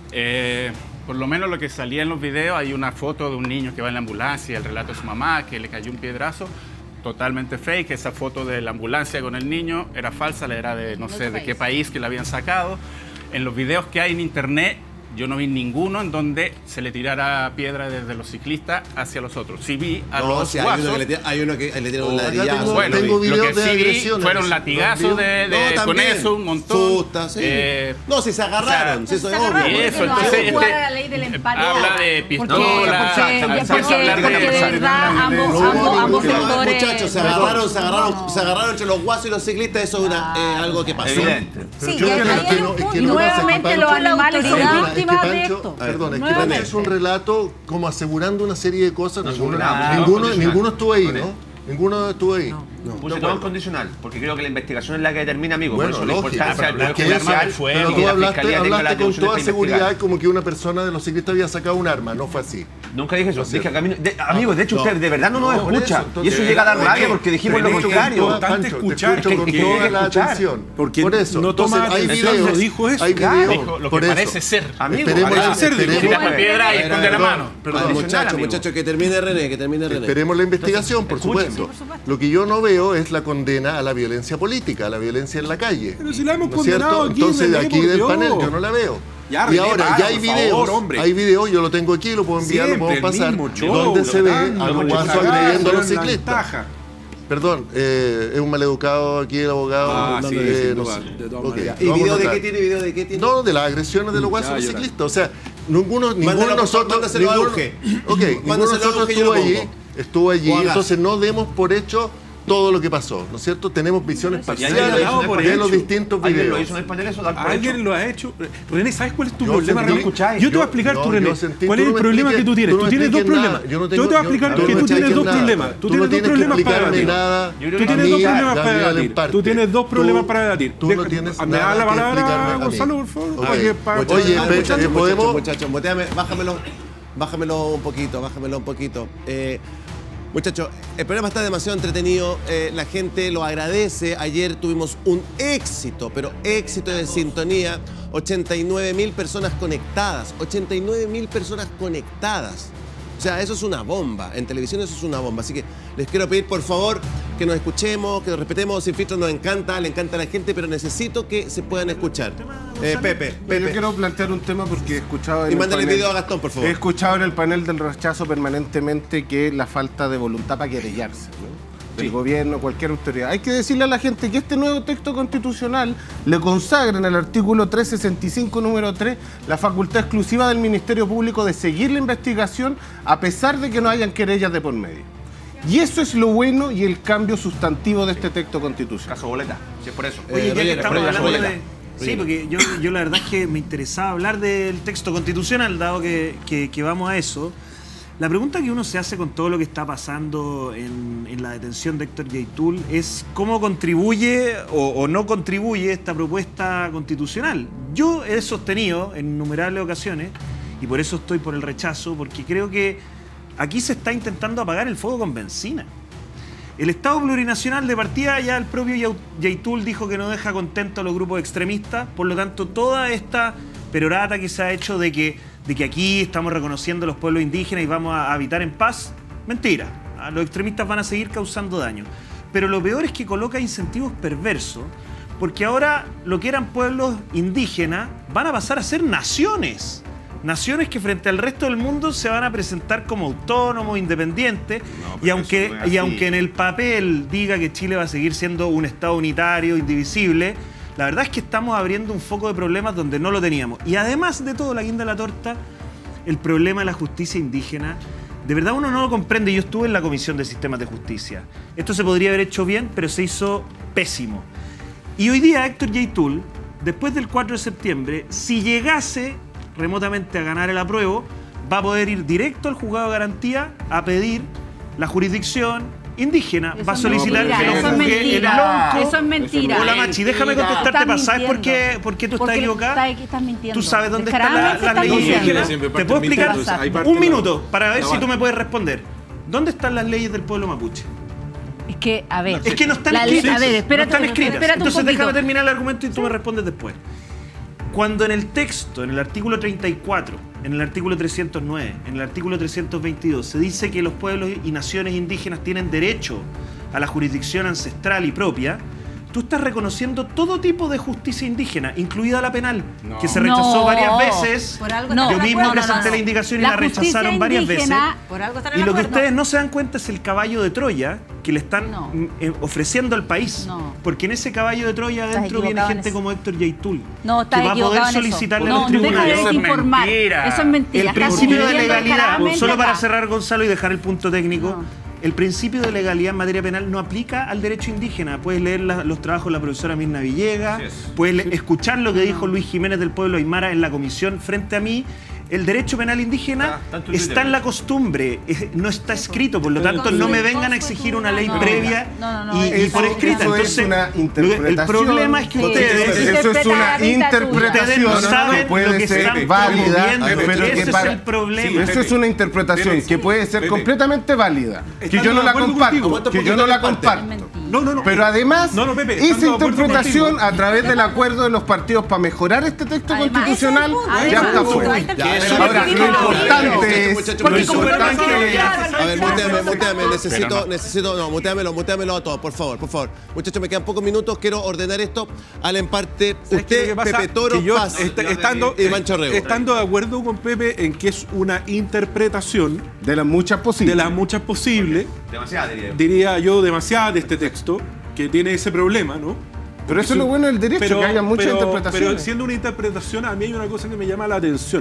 Eh, por lo menos lo que salía en los videos, hay una foto de un niño que va en la ambulancia, el relato de su mamá, que le cayó un piedrazo. Totalmente fake, esa foto de la ambulancia con el niño era falsa, la era de no sé de qué país que la habían sacado. En los videos que hay en internet, yo no vi ninguno en donde se le tirara piedra desde los ciclistas hacia los otros. Sí vi a no, los sí, guasos. Hay uno que le tira, hay uno que le tira un oh, ladillazo. Bueno, tengo lo que de sí vi agresiones. fueron latigazos de, de no, con eso, un montón. Fusta, sí. eh, no, si se agarraron, o sea, si eso se es agarraron, obvio. eso, entonces, hay que jugar este, a la ley del empate. habla de pistola, Porque, porque, empieza a porque, hablar de- porque de verdad ambos, No, ambos, no, ambos no, sectores... muchachos, se agarraron, se agarraron, No. se agarraron entre los guasos y los ciclistas, eso es una, eh, algo que pasó. Evidente. Pero Sí, yo y creo ahí que hay no- un es punto. que lo que pasa es que Nuevamente Pancho- los animales son autoridad. Perdona, es que víctimas de Pancho- esto. Perdón, es que Nuevamente. Pancho es un relato como asegurando una serie de cosas. Ninguno, nada, ninguno, condicional. ninguno estuvo ahí, Con él. ¿no? Ninguno estuvo ahí. Puse todo en condicional, porque creo que la investigación es la que determina, amigo. Bueno, por eso la lógico, importancia del pero poder que judicial eso- y pero que tú la hablaste, fiscalía tenga la hablaste con atribución toda de seguridad investigar. como que una persona de los ciclistas había sacado un arma. No fue así. Nunca dije eso. No es Dije cierto. que a mí, de, amigos, de hecho, No. usted de verdad no nos No, por escucha. eso, entonces- y eso llega a dar René, rabia porque dijimos lo René, contrario. Pancho, Importante te escuchar. escucho con Es que toda hay que la escuchar. atención. Porque por eso, no toma entonces, hay atención, videos, no dijo eso. hay Claro, videos, Dijo lo que por eso. parece ser. Amigo, Esperemos parece la- ser, dijo. esperemos- Tira la piedra y esconde la mano. Perdón, Ah, Adicional, muchachos, amigo. muchachos, que termine René, que termine René. Esperemos la investigación, por Escúcheme. supuesto. Lo que yo no veo es la condena a la violencia política, a la violencia en la calle. Pero si la hemos ¿No es cierto? condenado aquí, Entonces, René, aquí por del Dios. panel yo no la veo. Ya, y René, ahora, para, ya hay por videos, favor, hombre. hay videos, yo lo tengo aquí, lo puedo enviar, lo Siempre puedo el pasar, mismo show, donde se ve tratando, a los mucho guasos cagazo, agrediendo a los en la ciclistas. ventaja. Perdón, eh, es un maleducado aquí el abogado. Ah, no, sí, eh, sin no duda, sé. de todas Ok, maneras. ¿Y lo vamos video a de notar. qué tiene? ¿Video de qué tiene? No, de las agresiones de los guasos Ya, a los llora. ciclistas. O sea, ninguno, ninguno Mándalo, de nosotros. mándaselo a ninguno- Auge. Ok, ninguno de Mándaselo a nosotros Auge, yo estuvo lo allí. pongo. Estuvo allí. O a Gas. Entonces no demos por hecho todo lo que pasó, ¿no es cierto? Tenemos visiones Y alguien parciales lo hizo en el de panel. los distintos Alguien lo videos. hizo en el panel, eso da por hecho. Alguien lo ha hecho. René, ¿sabes cuál es tu Yo problema, sentí- René? escucháis. Yo te voy a Yo- explicar no, tú, René. yo sentí- ¿Cuál tú es el no me problema expliques- que tú tienes? tú Tú no tienes dos expliques nada. problemas. Yo no Yo tengo- te voy a yo- explicar tú que no tú me tienes expliques dos nada. problemas. Tú Tú no tienes dos tienes que problemas para explicarme debatir. nada. Yo creo Tú que tienes a dos mí, problemas para Gabriel debatir. Emparte. Tú tienes dos problemas Tú- para debatir. tú no Deja- tienes Me nada da la que palabra explicarme a mí. Gonzalo, por favor. Ok. para que- para- Muchachos, Oye, ah, pe- muchachos, eh, podemos- muchachos, muchachos, muteame, bájamelo, bájamelo un poquito, bájamelo un poquito. Eh, muchachos, el programa está demasiado entretenido, eh, la gente lo agradece. Ayer tuvimos un éxito, pero éxito de sintonía. ochenta y nueve mil personas conectadas, ochenta y nueve mil personas conectadas. O sea, eso es una bomba. En televisión eso es una bomba. Así que les quiero pedir, por favor, que nos escuchemos, que nos respetemos. Sin Filtro nos encanta, le encanta a la gente, pero necesito que se puedan escuchar. Eh, Pepe, Yo Pepe. quiero plantear un tema porque he escuchado en Y el mándale panel- video a Gastón, por favor. He escuchado en el panel del rechazo permanentemente que la falta de voluntad para querellarse, ¿no? Del gobierno, cualquier autoridad. Hay que decirle a la gente que este nuevo texto constitucional le consagra en el artículo trescientos sesenta y cinco, número tres, la facultad exclusiva del Ministerio Público de seguir la investigación a pesar de que no hayan querellas de por medio. Y eso es lo bueno y el cambio sustantivo de este texto constitucional. Caso boleta, si es por eso. Oye, ya que Roger, estamos Roger, hablando Roger. de... Sí, porque yo, yo la verdad es que me interesaba hablar del texto constitucional, dado que, que- que vamos a eso. La pregunta que uno se hace con todo lo que está pasando en, en la detención de Héctor Yaitul es cómo contribuye o, o no contribuye esta propuesta constitucional. Yo he sostenido en innumerables ocasiones, y por eso estoy por el rechazo, porque creo que aquí se está intentando apagar el fuego con benzina. El Estado plurinacional de partida, ya el propio Yau- Yaitul dijo que no deja contento a los grupos extremistas, por lo tanto toda esta perorata que se ha hecho de que, de que aquí estamos reconociendo a los pueblos indígenas y vamos a habitar en paz, mentira. Los extremistas van a seguir causando daño. Pero lo peor es que coloca incentivos perversos, porque ahora lo que eran pueblos indígenas van a pasar a ser naciones. Naciones que frente al resto del mundo se van a presentar como autónomos, independientes, No, pero y aunque, eso no es y así. aunque en el papel diga que Chile va a seguir siendo un Estado unitario, indivisible, la verdad es que estamos abriendo un foco de problemas donde no lo teníamos. Y además de todo, la guinda de la torta, el problema de la justicia indígena, de verdad uno no lo comprende. Yo estuve en la Comisión de Sistemas de Justicia. Esto se podría haber hecho bien, pero se hizo pésimo. Y hoy día Héctor Yaitul, después del cuatro de septiembre, si llegase remotamente a ganar el apruebo, va a poder ir directo al juzgado de garantía a pedir la jurisdicción indígena, Eso va a es solicitar mentira, que lo eso es juzgue el mentira. lonco. Eso es mentira. Hola Machi, déjame Mentira. contestarte, Estás ¿sabes por qué, mintiendo. por qué tú estás Porque equivocada? estás- estás mintiendo. Tú sabes dónde están la- Descaradamente las estás leyes mintiendo. indígenas. Siempre ¿Te parte puedo mintiendo, explicar? entonces, hay parte Un no. minuto, para ver Ya si va. tú me puedes responder. ¿Dónde están las leyes del pueblo mapuche? Es que, a ver. Es que no están la- escritas. A ver, espérate, no están escritas. espérate un Entonces poquito. déjame terminar el argumento y tú me respondes después. Cuando en el texto, en el artículo treinta y cuatro, en el artículo trescientos nueve, en el artículo trescientos veintidós, se dice que los pueblos y naciones indígenas tienen derecho a la jurisdicción ancestral y propia, tú estás reconociendo todo tipo de justicia indígena, incluida la penal, No. que se rechazó No. varias veces. Por algo No. están Yo de mismo acuerdo. presenté No, no, la no. indicación y La la rechazaron justicia varias veces. indígena- Por algo están en Y el lo que acuerdo. ustedes no se dan cuenta es el caballo de Troya que le están No. mm, eh, ofreciendo al país. No. Porque en ese caballo de Troya Estás adentro viene equivocado en gente eso. como Héctor Yaitul, No, que estás va a equivocado poder en eso. solicitarle a No, los deja de tribunales. Eso es desinformar. mentira. Eso es mentira. El Estás principio de mintiendo legalidad, descaradamente solo para acá. cerrar, Gonzalo, y dejar el punto técnico, No. el principio de legalidad en materia penal no aplica al derecho indígena. Puedes leer la- los trabajos de la profesora Mirna Villegas, puedes le- escuchar lo que dijo Luis Jiménez del Pueblo Aymara en la comisión frente a mí. El derecho penal indígena Está- está en tu Twitter. está en la costumbre, es- no está escrito, por lo tanto no me vengan a exigir una ley No, previa no, no, no, y, y eso- por escrita. eso es Entonces, una lo que- el interpretación. problema es que Sí. ustedes... Sí. Eso es una Interpretar interpretación Ustedes no saben que lo puede que ser están válida, promoviendo, pero ese que es para- el problema. Eso es una interpretación Pepe, que puede ser Pepe. completamente válida, que Estando yo no de la acuerdo comparto, contigo. que yo no la Es comparto. mentira. No, no, no. Pero además, No, no, Pepe, esa estando de acuerdo interpretación contigo. a través del acuerdo de los partidos para mejorar este texto Además, constitucional ese es el punto. ya Además, está punto. fuera. Ahí está el Ya, punto. eso Ahora, es lo lo importante es... Muchachos, lo porque como importante no quiero es- ya, A ver, muteame, muteame, Pero necesito, no. necesito, no, muteamelo, muteamelo a todos, por favor, por favor. Muchachos, me quedan pocos minutos, quiero ordenar esto. Al parte, ¿Sabes qué es lo usted, que pasa? Pepe Toro, Que yo Paz, est- estando, y Mancho Rego. estando de acuerdo con Pepe en que es una interpretación de las muchas posibles. de las muchas posibles, Demasiado, diría yo. diría yo, demasiada de este texto, que tiene ese problema, ¿no? Pero eso es lo bueno del derecho, que haya muchas pero- interpretaciones. Pero siendo una interpretación, a mí hay una cosa que me llama la atención.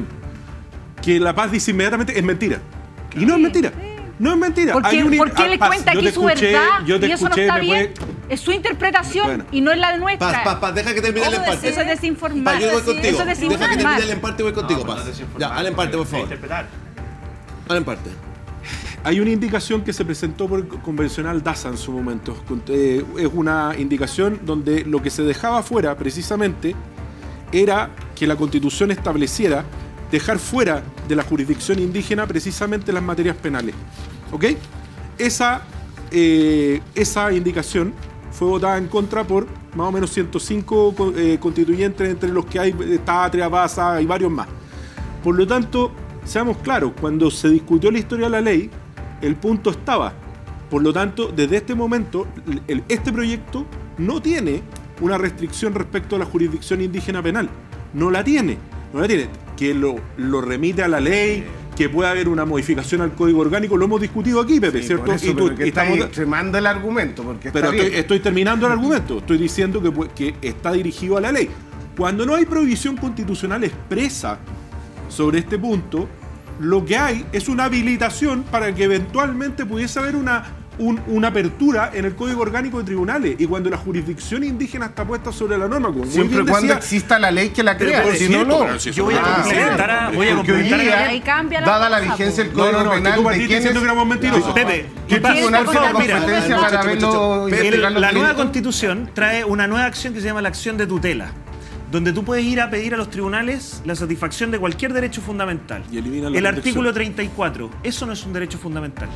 Que La Paz dice inmediatamente, es mentira. Y no es mentira. No es mentira. ¿Por Hay qué, un in- por qué ah, le Paz, cuenta yo aquí te su escuché, verdad yo te y eso no escuché, está me bien? puede- Es su interpretación Bueno. y no es la nuestra. Paz, Paz, Paz, deja que termine el ¿Cómo empate. Eso es desinformar. Paz, yo voy contigo. Eso es Deja que desinformar. termine el empate y voy contigo, No, no Paz. desinformar, Ya, al empate, por favor. Interpretar. Al empate. Hay una indicación que se presentó por el convencional Daza en su momento. Con- eh, es una indicación donde lo que se dejaba fuera precisamente era que la Constitución estableciera dejar fuera de la jurisdicción indígena precisamente las materias penales. ¿Ok? Esa, eh, esa indicación fue votada en contra por más o menos ciento cinco co- eh, constituyentes, entre los que hay eh, Tatria, Baza y varios más. Por lo tanto, seamos claros, cuando se discutió la historia de la ley, el punto estaba. Por lo tanto, desde este momento, el- este proyecto no tiene una restricción respecto a la jurisdicción indígena penal. No la tiene. No la tiene. Que lo, lo remite a la ley, que pueda haber una modificación al código orgánico, lo hemos discutido aquí, Pepe, Sí, ¿cierto? por eso, Y tú- pero que y está estamos- extremando el argumento, porque pero está estoy, bien. estoy terminando el argumento. Estoy diciendo que, pu- que está dirigido a la ley. Cuando no hay prohibición constitucional expresa sobre este punto, lo que hay es una habilitación para que eventualmente pudiese haber una, un- una apertura en el Código Orgánico de Tribunales. Y cuando la jurisdicción indígena está puesta sobre la norma, como muy Siempre y bien cuando decía, exista la ley que la Pero crea, por si no, cierto, no. pero si eso Yo voy a Ah, complementar a, voy a Porque hoy complementar a- día, Ahí cambia la dada la cosa, vigencia del po. Código No, no, no, Penal, tú de partiste quiénes... diciendo que éramos mentirosos. Pepe, ¿Qué ¿qué pasa? tribunal Por tiene favor, mira, competencia muchachos, para muchachos, verlo Pepe, investigar los la nueva delitos? constitución trae una nueva acción que se llama la acción de tutela, donde tú puedes ir a pedir a los tribunales la satisfacción de cualquier derecho fundamental. Y elimina la El protección. artículo treinta y cuatro, eso no es un derecho fundamental.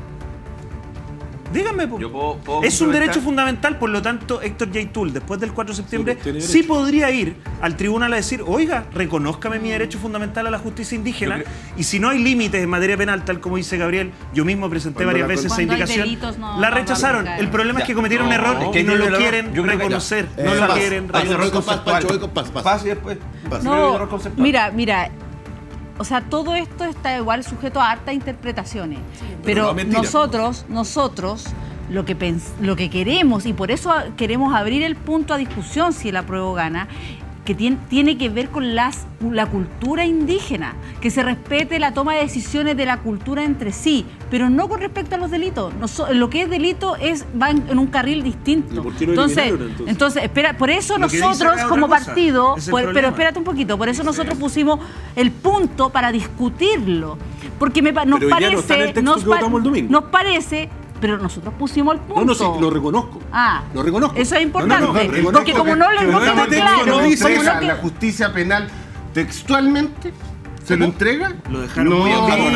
Díganme, po. Yo puedo- puedo es un complementar. derecho fundamental, por lo tanto, Héctor Yaitul, después del cuatro de septiembre, Sí, tiene sí derecho. podría ir al tribunal a decir, oiga, reconózcame mi derecho fundamental a la justicia indígena, y si no hay límites en materia penal, tal como dice Gabriel, yo mismo presenté Cuando varias la- veces esa Cuando hay indicación, delitos, no- la no rechazaron. va a El problema es que cometieron un No, error es y que no tiene lo un error. quieren Yo creo que- reconocer, Eh, no lo Paz, quieren Paz, yo voy reconocer. con Paz, Pancho, voy con Paz, Paz. Paz y después. Paz. Primero el error No, conceptual. mira, mira. O sea, todo esto está igual sujeto a hartas interpretaciones. pero no mentira. nosotros, nosotros, lo que, pens- lo que queremos, y por eso queremos abrir el punto a discusión si el apruebo gana, que tiene, tiene que ver con las, la cultura indígena, que se respete la toma de decisiones de la cultura entre sí, pero no con respecto a los delitos. No so, lo que es delito es va en, en un carril distinto. ¿Por qué no entonces, entonces? entonces, espera, por eso Lo que nosotros dice como otra cosa. partido, Es el por, problema. pero espérate un poquito, por eso nosotros pusimos el punto para discutirlo, porque me, pa- nos Pero ya no está en el parece, texto nos, que votamos el domingo. nos parece, pero nosotros pusimos el punto. No, no, sí, lo reconozco. Ah, Lo reconozco. eso es importante, No, no, no, reconozco porque como que- no lo que no verdad quedó el texto claro, no dice como eso. no ¿La quedó- justicia penal textualmente se lo entrega? Lo dejaron no. muy ambiguo.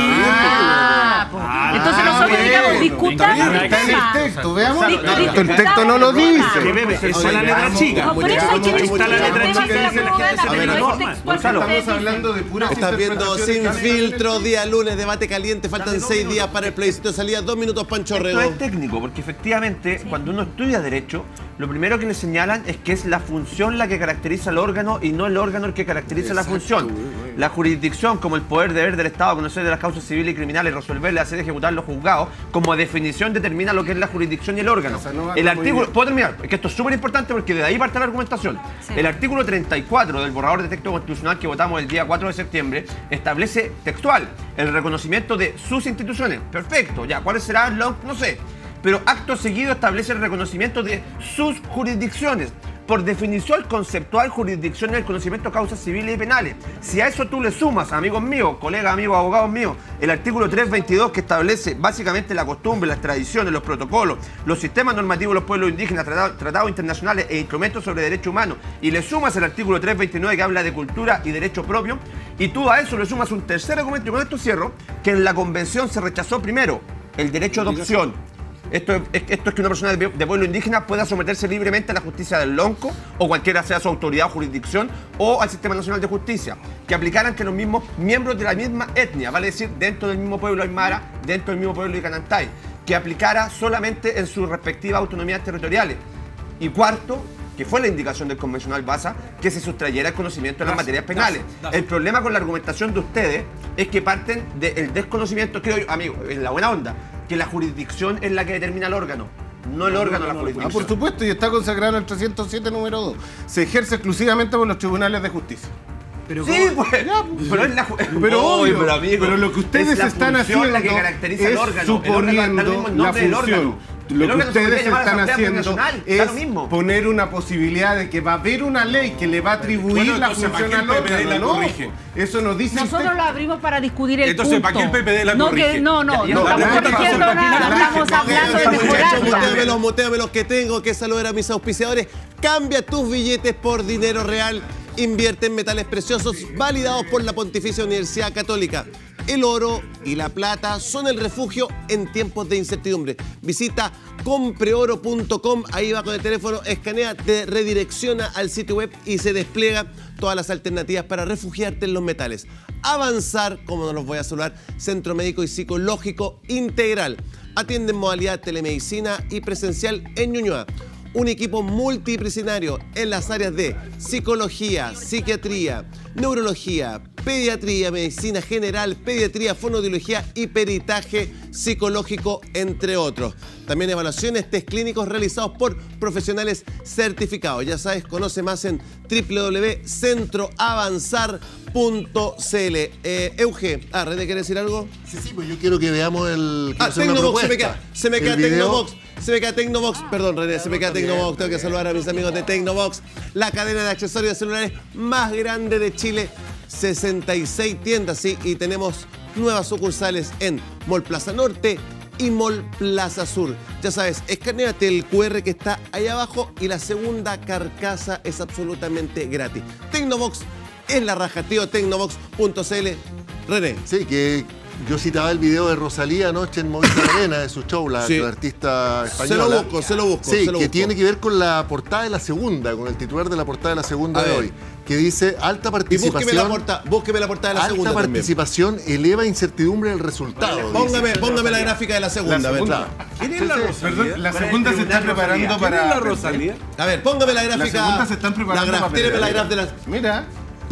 Ah, pues. Ah, Entonces ah, nosotros bueno. digamos, discutamos el Está en tema. el texto, veamos. Discu- No, discutamos el texto no lo el tema. dice. Que bebe, esa es la letra Veamos. chica. No, por eso hay que Ahí está la discutir letra el tema chica de la dice la gente prórroga, se pero ve no norma. es textual. Gonzalo, Ustedes Estamos hablando de dicen. puras Estás viendo interpretaciones Sin que hablan en el Filtro, día lunes, debate caliente. Faltan seis días para el plebiscito de salida. Dos minutos, Pancho Esto Rego. es técnico, porque efectivamente cuando uno estudia derecho, lo primero que le señalan es que es la función la que caracteriza al órgano y no el órgano el que caracteriza la función. La jurisdicción como el poder deber del Estado, conocer de las causas civiles y criminales, resolverlas, hacer ejecutar los juzgados, como definición determina lo que es la jurisdicción y el órgano. Esa no va El muy artículo, bien. puedo terminar, es que esto es súper importante porque de ahí parte la argumentación. Sí. El artículo treinta y cuatro del borrador de texto constitucional que votamos el día cuatro de septiembre establece textual el reconocimiento de sus instituciones. Perfecto, ya, ¿cuáles serán los? No sé. Pero acto seguido establece el reconocimiento de sus jurisdicciones. Por definición conceptual, jurisdicción es el conocimiento de causas civiles y penales. Si a eso tú le sumas, amigos míos, colegas, amigos, abogados míos, el artículo trescientos veintidós que establece básicamente la costumbre, las tradiciones, los protocolos, los sistemas normativos de los pueblos indígenas, tratados, tratados internacionales e instrumentos sobre derechos humanos, y le sumas el artículo trescientos veintinueve que habla de cultura y derecho propio, y tú a eso le sumas un tercer argumento, y con esto cierro, que en la convención se rechazó primero el derecho de adopción. Esto es, esto es que una persona de, de pueblo indígena pueda someterse libremente a la justicia del Lonco o cualquiera sea su autoridad o jurisdicción o al Sistema Nacional de Justicia, que aplicaran que los mismos miembros de la misma etnia, vale decir, dentro del mismo pueblo aymara, dentro del mismo pueblo icanantay, que aplicara solamente en sus respectivas autonomías territoriales. Y cuarto, que fue la indicación del convencional Baza, que se sustrayera el conocimiento de las materias penales. El problema con la argumentación de ustedes es que parten del desconocimiento, creo yo, amigo, en la buena onda, que la jurisdicción es la que determina el órgano, no el órgano la Ah, jurisdicción. por supuesto, y está consagrado en el trescientos siete número dos. Se ejerce exclusivamente por los tribunales de justicia. Pero Sí, ¿cómo? pues, pero es la ju- Pero, Oye, obvio, pero, amigo, pero lo que ustedes es la están función haciendo la que caracteriza es el órgano. El órgano da el mismo suponiendo la nombre del función. órgano. Lo El que órgano se podría ustedes llamar están Asamblea haciendo Plurinacional, da es lo mismo. poner una posibilidad de que va a haber una ley que le va a atribuir Bueno, la entonces, función ¿para al qué el P P D órgano. la No, corrige? eso nos dice el Nosotros texto. lo abrimos para discutir el Entonces, punto. ¿para qué el P P D la no, corrige? que, no, no, Ya, no ya, estamos ya, corrigiendo ya, ya, nada, ya, estamos ya, hablando de ya, Muchachos, mejorarla. muteamelos, muteamelos que tengo que saludar a mis auspiciadores. Cambia tus billetes por dinero real. Invierte en metales preciosos validados por la Pontificia Universidad Católica. El oro y la plata son el refugio en tiempos de incertidumbre. Visita compre oro punto com, ahí va con el teléfono, escanea, te redirecciona al sitio web y se despliega todas las alternativas para refugiarte en los metales. Avanzar, como no los voy a saludar, Centro Médico y Psicológico Integral. Atiende en modalidad telemedicina y presencial en Ñuñoa. Un equipo multidisciplinario en las áreas de psicología, psiquiatría, neurología, pediatría, medicina general, pediatría, fonoaudiología y peritaje psicológico, entre otros. También evaluaciones, test clínicos realizados por profesionales certificados. Ya sabes, conoce más en w w w punto centro avanzar punto c l. Eh, Euge, ah, René, ¿quieres decir algo? Sí, sí, pues yo quiero que veamos el... quiero Ah, hacer una Tecnobox, se me propuesta. queda, se me El queda video- Tecnobox, se me queda Tecnobox, perdón René, se me queda Tecnobox, tengo que saludar a mis amigos de Tecnobox, la cadena de accesorios de celulares más grande de Chile, sesenta y seis tiendas, sí, y tenemos nuevas sucursales en Mall Plaza Norte y Mall Plaza Sur. Ya sabes, escaneate el cu erre que está ahí abajo y la segunda carcasa es absolutamente gratis. Tecnobox es la raja, tío, tecnobox punto c l. René. Sí, que yo citaba el video de Rosalía anoche en Movistar Arena, de su show, la, Sí. la artista Se española. lo busco, se lo busco. Sí, se lo que busco. tiene que ver con la portada de la segunda, con el titular de la portada de la segunda A de ver. hoy, que dice alta Y participación. búsqueme la, portada, búsqueme la portada de la alta segunda también. participación eleva incertidumbre del resultado. Póngame, dice. póngame la gráfica de la segunda. La a ver. segunda. ¿Quién es la Rosalía? Perdón, la ¿Cuál es segunda el se está tribunal preparando Rosalía? para... ¿Quién es la Rosalía? A ver, póngame la gráfica. La segunda se están preparando La graf, para tíreme la perder. graf de la Mira,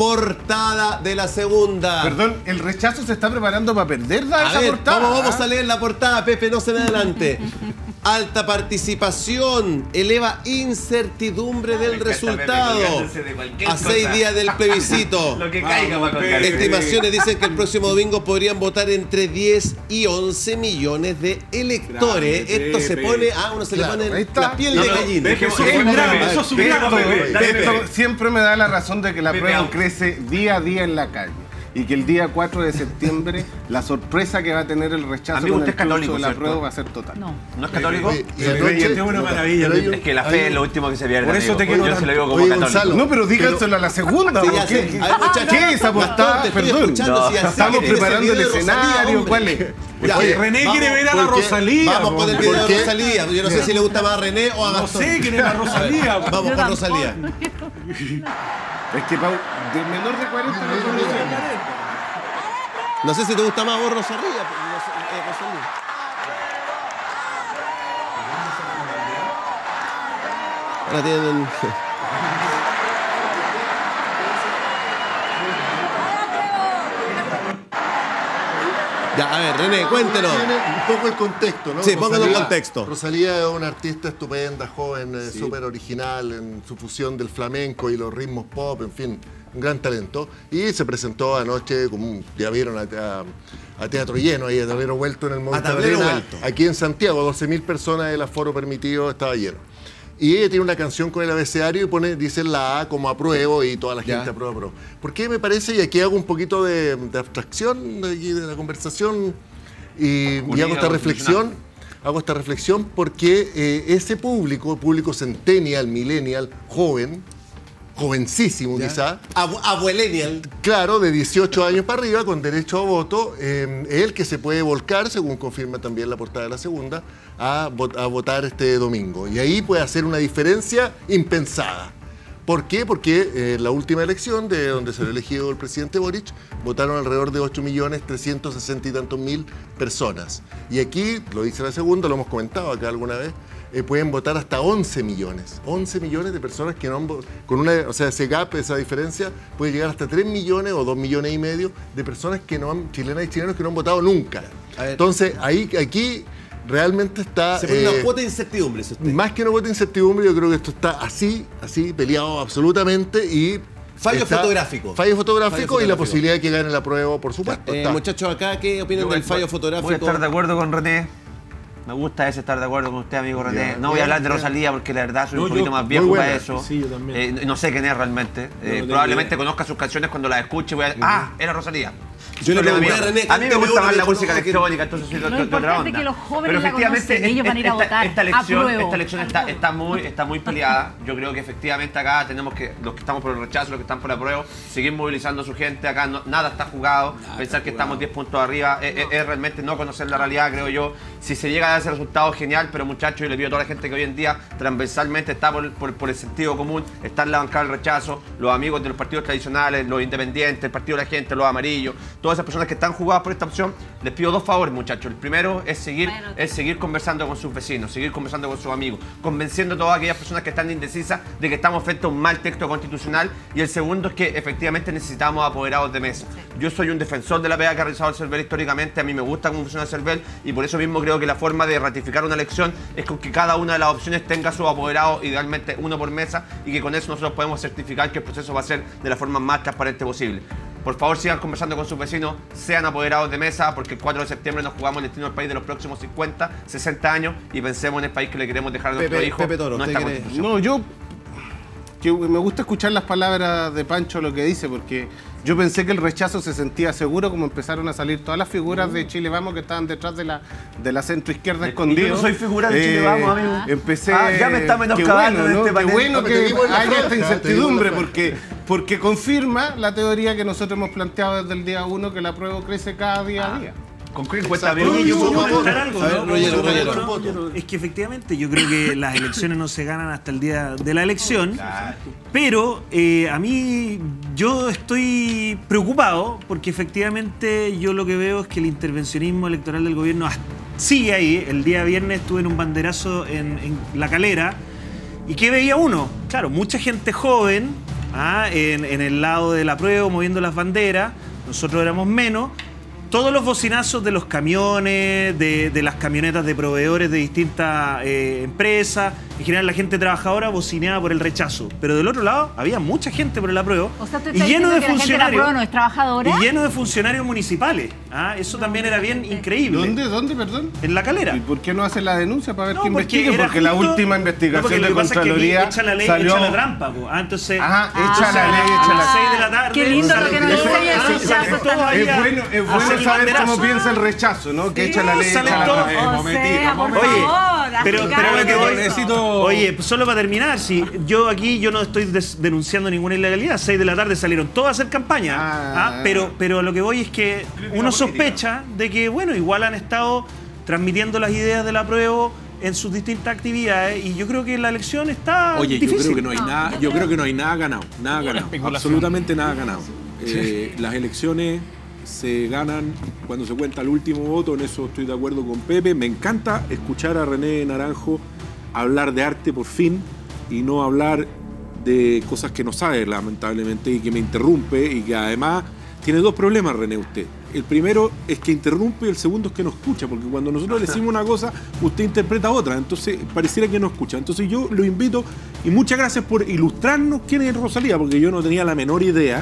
portada de la segunda. perdón, el rechazo se está preparando para perder A esa ver, portada. ¿cómo vamos a leer la portada, Pepe? No se me adelante. Alta participación eleva incertidumbre del resultado. A seis días del plebiscito. Lo que caiga para colgar. Estimaciones dicen que el próximo domingo podrían votar entre diez y once millones de electores. Claro, Esto se Pepe. pone, ah, uno se Claro, le ahí pone está. la piel No, de no, gallina. Pepe, Eso Pepe, es un Pepe, grado, Pepe, eso es un Pepe, grado. Pepe, Dale, Esto Pepe. siempre me da la razón de que la Pepe, prueba out. crece día a día en la calle. Y que el día cuatro de septiembre la sorpresa que va a tener el rechazo Amigo, con usted el es católico, triunfo de la ¿cierto? prueba va a ser total. No. ¿No es católico? Oye, y anoche- Es una maravilla. Pero hay un- Es que la hay fe un- es lo último que se pierde. Por eso amigo. te quiero Yo se lo digo como Oye, católico. Gonzalo, No, pero díganselo a la segunda. Sí, ¿o ya qué? sé. A ver, muchachos, ¿Qué es apostar? Gastón, te estoy Perdón. escuchando, No. si ya sé Estamos que tienes preparando el video de Rosalía, escenario. hombre. ¿Cuál es? Ya, Oye, René vamos, quiere ver a la ¿por qué? Rosalía. Vamos con el po. video ¿Por de qué? Rosalía. Yo no sé si le gusta más a René o a No Gastón. sé quién es la Rosalía. po. Vamos Yo con tampoco. Rosalía. Es que Pau, de menor de cuarenta no soluciona. No sé si te gusta más vos, Rosalía. Ros- eh, Rosalía. Ahora tienen... Ya, a ver, René, cuéntenos. Tiene un poco el contexto, ¿no? Sí, póngalo en Rosalía- contexto. Rosalía es una artista estupenda, joven, eh, súper original en su fusión del flamenco y los ritmos pop, en fin, un gran talento. Y se presentó anoche, como un- ya vieron, a, a- a teatro lleno, ahí a tablero vuelto en el Movistar tablero Arena, vuelto. aquí en Santiago, doce mil personas, el aforo permitido estaba lleno. Y ella tiene una canción con el abecedario y pone, dice la A como apruebo y toda la gente Ya. aprueba, aprueba. ¿Por qué me parece? Y aquí hago un poquito de, de abstracción de, aquí de la conversación y, y Unida, hago esta reflexión. Hago esta reflexión porque eh, ese público, público centennial, millennial, joven, jovencísimo quizá, Abu abuelenial. claro, de dieciocho años para arriba, con derecho a voto, eh, es el que se puede volcar, según confirma también la portada de la segunda, a, vot- a votar este domingo. Y ahí puede hacer una diferencia impensada. ¿Por qué? Porque eh, en la última elección, de donde se le elegido el presidente Boric, votaron alrededor de ocho millones trescientos sesenta y tantos mil personas. Y aquí, lo dice la segunda, lo hemos comentado acá alguna vez, eh, pueden votar hasta once millones. once millones de personas que no han vo- con una, o sea, ese gap, esa diferencia, puede llegar hasta tres millones o dos millones y medio de personas que no han, chilenas y chilenos que no han votado nunca. A ver. Entonces, ahí, aquí realmente está... Se pone eh, una cuota de incertidumbre, si usted. más que una cuota de incertidumbre, yo creo que esto está así, así, peleado absolutamente y... Fallo está- fotográfico. Fallo fotográfico Fallo y la fotográfico. posibilidad de que gane la prueba, por supuesto. Eh, está. muchachos, acá, ¿qué opinan Yo del voy- fallo voy- fotográfico? Voy a estar de acuerdo con René. Me gusta ese estar de acuerdo con usted, amigo René. Ya, no voy bien, a hablar de bien. Rosalía porque la verdad soy No, un yo- poquito más muy viejo buena. para eso. Sí, yo también. Eh, no sé quién es realmente. Eh, tengo probablemente idea. conozca sus canciones cuando las escuche. Voy a... Ah, era Rosalía. Yo le Problema pregunté a mío. René, A mí me cánteme gusta una, más me la dijo, música no, que- electrónica, entonces soy de, Lo de- de otra importante onda. es que los jóvenes Pero la efectivamente, conocen, ellos van a ir a esta- votar. Esta elección, Apruebo. esta elección está, está, muy, está muy peleada. Yo creo que efectivamente acá tenemos que, los que estamos por el rechazo, los que están por la prueba, seguir movilizando a su gente. Acá no- nada está jugado. Pensar que estamos diez puntos arriba es, es- es realmente no conocer la realidad, creo yo. Si se llega a dar ese resultado, genial, pero muchachos, yo le pido a toda la gente que hoy en día transversalmente está por, por- por el sentido común, está en la bancada del rechazo, los amigos de los partidos tradicionales, los independientes, el partido de la gente, los amarillos, todas esas personas que están jugadas por esta opción, les pido dos favores, muchachos. El primero es seguir, Bueno. es seguir conversando con sus vecinos, seguir conversando con sus amigos, convenciendo a todas aquellas personas que están indecisas de que estamos frente a un mal texto constitucional. Y el segundo es que efectivamente necesitamos apoderados de mesa. Yo soy un defensor de la pega que ha realizado el CERVEL históricamente, a mí me gusta cómo funciona el CERVEL y por eso mismo creo que la forma de ratificar una elección es con que cada una de las opciones tenga su apoderado, idealmente uno por mesa, y que con eso nosotros podemos certificar que el proceso va a ser de la forma más transparente posible. Por favor, sigan conversando con sus vecinos, sean apoderados de mesa, porque el cuatro de septiembre nos jugamos el destino del país de los próximos cincuenta, sesenta años y pensemos en el país que le queremos dejar a nuestro Pepe- hijo, Pepe Toro, nuestra ¿usted quiere- constitución. No, yo que me gusta escuchar las palabras de Pancho, lo que dice, porque yo pensé que el rechazo se sentía seguro, como empezaron a salir todas las figuras de Chile Vamos que estaban detrás de la, de la centro izquierda Y escondidos. yo no soy figura de Chile Vamos, amigo. Empecé. Ah, ya me está qué menoscabando bueno, en ¿no? este Qué panel. bueno No, te dimos que la haya esta franja, te dimos incertidumbre, la franja. porque, porque confirma la teoría que nosotros hemos planteado desde el día uno, que la prueba crece cada día a día. ¿Con qué encuesta, Exacto. amigo? Oye, yo Somos puedo comentar votos. algo, A ver, ¿no? Rollero, ¿Puedo Rollero. comentar algo? Es que efectivamente yo creo que las elecciones no se ganan hasta el día de la elección, pero eh, a mí yo estoy preocupado porque efectivamente yo lo que veo es que el intervencionismo electoral del gobierno hasta- sigue ahí. El día viernes estuve en un banderazo en, en La Calera y ¿qué veía uno? Claro, mucha gente joven ah, en, en el lado de la prueba moviendo las banderas, nosotros éramos menos. todos los bocinazos de los camiones, de, de las camionetas de proveedores de distintas eh, empresas, en general la gente trabajadora bocineaba por el rechazo. Pero del otro lado había mucha gente por el apruebo. O sea, tú y estás lleno diciendo de que la gente del funcionarios. apruebo no es trabajadora. Y lleno de funcionarios municipales. ¿Ah? Eso también era bien increíble. ¿Dónde? ¿Dónde, perdón? En La Calera. ¿Y por qué no hace la denuncia para ver No, qué porque investigue? era Porque la justo- última No, investigación porque lo de que pasa es que aquí Contraloría echa la ley, salió... echa la trampa, po. Ah, entonces, Ajá, echa entonces, la ley, a echa la- las seis de la tarde. Qué lindo lo que nos Eso- enseña el ah, rechazo salen todos ahí Es a- bueno, es a bueno hacer el saber banderazo. cómo piensa el rechazo, ¿no? Que Sí, echa la ley, salen echa la todos. trampa. O Momentico, sea, por Oye, favor, pero, explicar pero lo que voy, eso. necesito- Oye, pues solo para terminar, si yo aquí yo no estoy des- denunciando ninguna ilegalidad, seis de la tarde salieron todos a hacer campaña, Ah. ¿ah? pero, pero lo que voy es que uno sospecha de que, bueno, igual han estado transmitiendo las ideas del apruebo en sus distintas actividades y yo creo que la elección está Oye, difícil. yo creo que no hay nada, yo creo que no hay nada ganado, nada ganado, absolutamente nada ganado. Eh, las elecciones se ganan cuando se cuenta el último voto, en eso estoy de acuerdo con Pepe. Me encanta escuchar a René Naranjo hablar de arte por fin y no hablar de cosas que no sabe, lamentablemente, y que me interrumpe y que además tiene dos problemas, René, usted. El primero es que interrumpe y el segundo es que no escucha, porque cuando nosotros le decimos una cosa, usted interpreta otra, entonces pareciera que no escucha. Entonces yo lo invito y muchas gracias por ilustrarnos quién es Rosalía, porque yo no tenía la menor idea.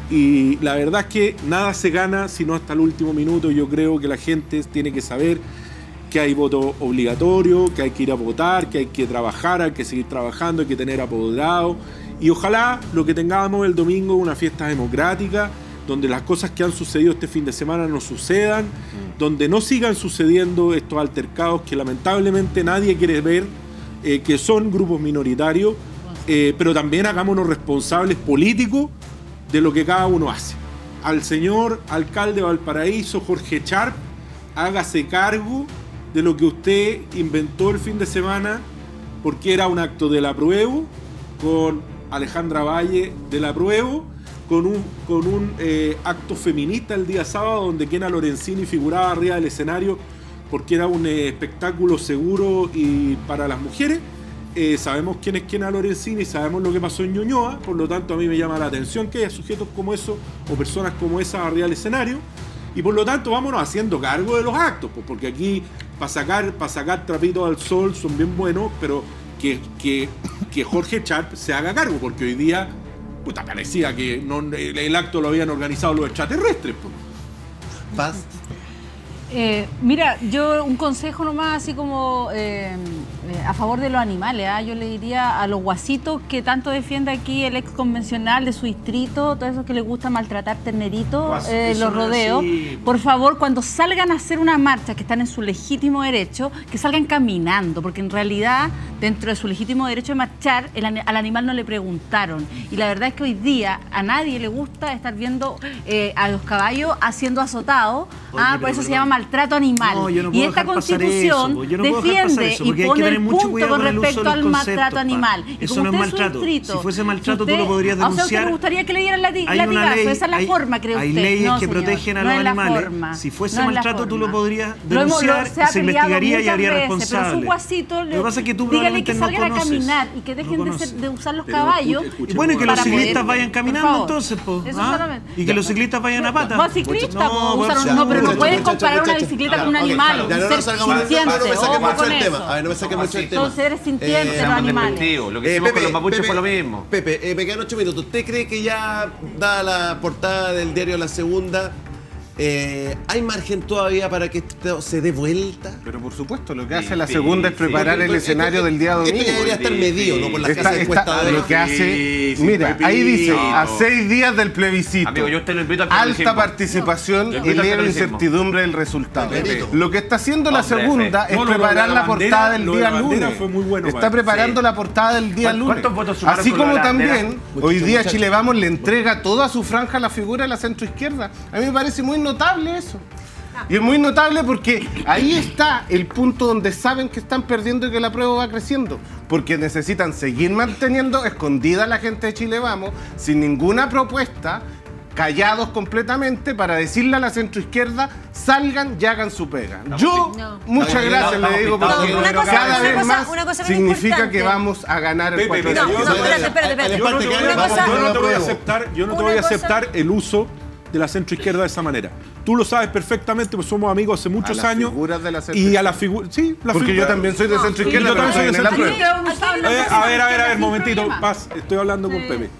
Y la verdad es que nada se gana sino hasta el último minuto. Yo creo que la gente tiene que saber que hay voto obligatorio, que hay que ir a votar, que hay que trabajar, hay que seguir trabajando, hay que tener apoderado. Y ojalá lo que tengamos el domingo una fiesta democrática, donde las cosas que han sucedido este fin de semana no sucedan, donde no sigan sucediendo estos altercados que lamentablemente nadie quiere ver, eh, que son grupos minoritarios, eh, pero también hagámonos responsables políticos de lo que cada uno hace. Al señor alcalde de Valparaíso, Jorge Sharp, hágase cargo de lo que usted inventó el fin de semana, porque era un acto del apruebo, con Alejandra Valle del apruebo, con un, con un eh, acto feminista el día sábado, donde Kena Lorenzini figuraba arriba del escenario, porque era un eh, espectáculo seguro y para las mujeres. Eh, sabemos quién es Kena Lorenzini, sabemos lo que pasó en Ñuñoa, por lo tanto a mí me llama la atención que haya sujetos como esos o personas como esas arriba del escenario, y por lo tanto vámonos haciendo cargo de los actos, pues, porque aquí para sacar, para sacar trapitos al sol son bien buenos, pero que, que, que Jorge Sharp se haga cargo, porque hoy día puta, parecía que no, el, el acto lo habían organizado los extraterrestres. Pues. Paz. Eh, mira, yo un consejo nomás así como eh, eh, a favor de los animales, ¿eh? Yo le diría a los guasitos que tanto defiende aquí el ex convencional de su distrito, todos esos que les gusta maltratar terneritos, eh, los rodeos, por favor, cuando salgan a hacer una marcha, que están en su legítimo derecho, que salgan caminando, porque en realidad dentro de su legítimo derecho de marchar, el, al animal no le preguntaron, y la verdad es que hoy día a nadie le gusta estar viendo eh, a los caballos haciendo azotados. Oye, ah, pero por eso perdón. se llama maltrato animal. No, yo no y puedo esta dejar pasar constitución eso, yo no puedo dejar pasar defiende eso, y porque hay que pone tener el mucho punto cuidado con con el uso de respecto los al conceptos, maltrato pa. animal. Y Eso como no es usted su maltrato. distrito, Si fuese maltrato, tú usted- lo podrías A usted denunciar. le gustaría que le dieran lati- Hay una latigazo, ley, esa es la hay- forma, cree hay usted. leyes No, que señor, protegen a no los es la animales. forma, Si fuese no es la maltrato, tú lo forma. podrías Lo hemos- lo- denunciar, se ha se peleado investigaría y muchas habría veces, Pero responsable. sus guasitos, Lo que pasa es que tú dígale probablemente que no salgan a conoces. caminar y que dejen No de, ser- conoces. de usar los Pero caballos. escuche, escuche, Y bueno, y que los para ciclistas poder- vayan por caminando favor. entonces, po, Eso ¿ah? solamente. Y que los ciclistas vayan a pata. Vos ciclista, No, po, vos- usar un- ya, no, pero no muchachos, puedes muchachos, comparar una muchachos. bicicleta Ya, con un ok, animal, ya, un no nos ser salgamos del tema, sintiente, no me saque ojo mucho con el tema. eso. A ver, no me saque mucho el tema. Son seres sintientes los Seamos animales. despectivos. Lo que Eh, hicimos con Pepe, los mapuches Pepe, fue lo mismo. Pepe, eh, me quedan ocho minutos. ¿Usted cree que ya, dada la portada del diario La Segunda, eh, hay margen todavía para que esto se dé vuelta? Pero por supuesto, lo que Sí, hace la sí, segunda es sí. preparar Porque el esto- escenario esto- del día domingo. Esto ya debería estar medido, ¿no? Por las Está- casas está- encuestadoras. lo que hace, Sí, mira, Pepito. ahí dice, a seis días del plebiscito, Amigo, yo usted lo invito al alta federalismo. participación Yo y invito al leve federalismo. incertidumbre del resultado. Pepito. Lo que está haciendo la Hombre, segunda F. es No, lo de preparar la la, bandera- portada del lo de día la bandera lunes. fue muy bueno, Está padre. preparando Sí. la portada del día ¿Cuántos lunes. votos sumaron Así con lo de como la bandera? también, hoy día muchachos. Chile Vamos le entrega toda su franja a la figura de la centroizquierda. A mí me parece muy notable eso. Y es muy notable porque ahí está el punto donde saben que están perdiendo y que la prueba va creciendo. Porque necesitan seguir manteniendo escondida a la gente de Chile Vamos, sin ninguna propuesta, callados completamente, para decirle a la centroizquierda, salgan y hagan su pega. Yo, No. muchas Estamos gracias, pintados, le digo, estamos porque pintados. No, una cosa- cada una vez cosa- más una cosa bien significa importante. que vamos a ganar el Pepe, cuatro de mira, No, yo no, no- espérate, espérate, espérate. Yo no te voy a- Una cosa- yo no te voy a aceptar, yo no te una voy a cosa- aceptar el uso de la centroizquierda de esa manera. Tú lo sabes perfectamente, pues somos amigos hace muchos a las años. Figuras de la y a las figuras. Sí, la Porque figura, yo también soy de no, centroizquierda. yo también soy de centroizquierda. centroizquierda. Eh, a ver, a ver, a ver, momentito, paz, estoy hablando con Pepe.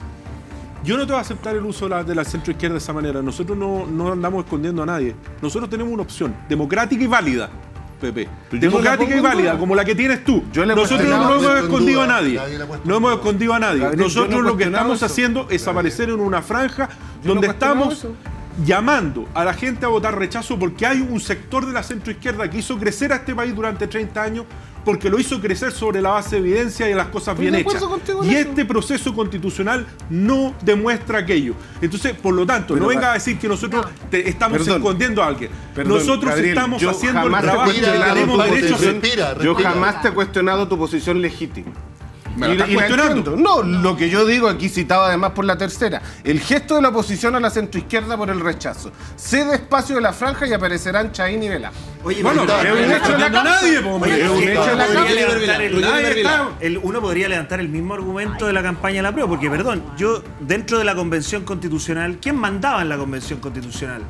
Yo no te voy a aceptar el uso de la, de la centroizquierda de esa manera. Nosotros no, no andamos escondiendo a nadie. Nosotros tenemos una opción democrática y válida, Pepe. Democrática y válida, como la que tienes tú. Nosotros no hemos escondido a nadie. No hemos escondido a nadie. Nosotros lo que estamos haciendo es aparecer en una franja donde estamos llamando a la gente a votar rechazo porque hay un sector de la centroizquierda que hizo crecer a este país durante treinta años, porque lo hizo crecer sobre la base de evidencia y de las cosas bien hechas. Y este proceso constitucional no demuestra aquello. Entonces, por lo tanto, no venga a decir que nosotros te estamos Perdón. escondiendo a alguien. Perdón, nosotros Gabriel, estamos yo haciendo el jamás te he trabajo que cuestionado tenemos tu derecho a hacer. Respira, Yo respira. jamás te he cuestionado tu posición legítima. ¿Me la estás Y la cuestionando? entiendo. No, lo que yo digo aquí citado además por la tercera. El gesto de la oposición a la centroizquierda por el rechazo. Cede espacio de la franja y aparecerán Chaín y Velasco. Oye, Bueno, pero- es un hecho de la nadie, po, hombre. Oye, Es un que hecho de la podría Ruggeri levantar el- Ruggeri nadie Villar. está- el- Uno podría levantar el mismo argumento de la campaña de la prueba, porque perdón, yo dentro de la convención constitucional, ¿quién mandaba en la convención constitucional?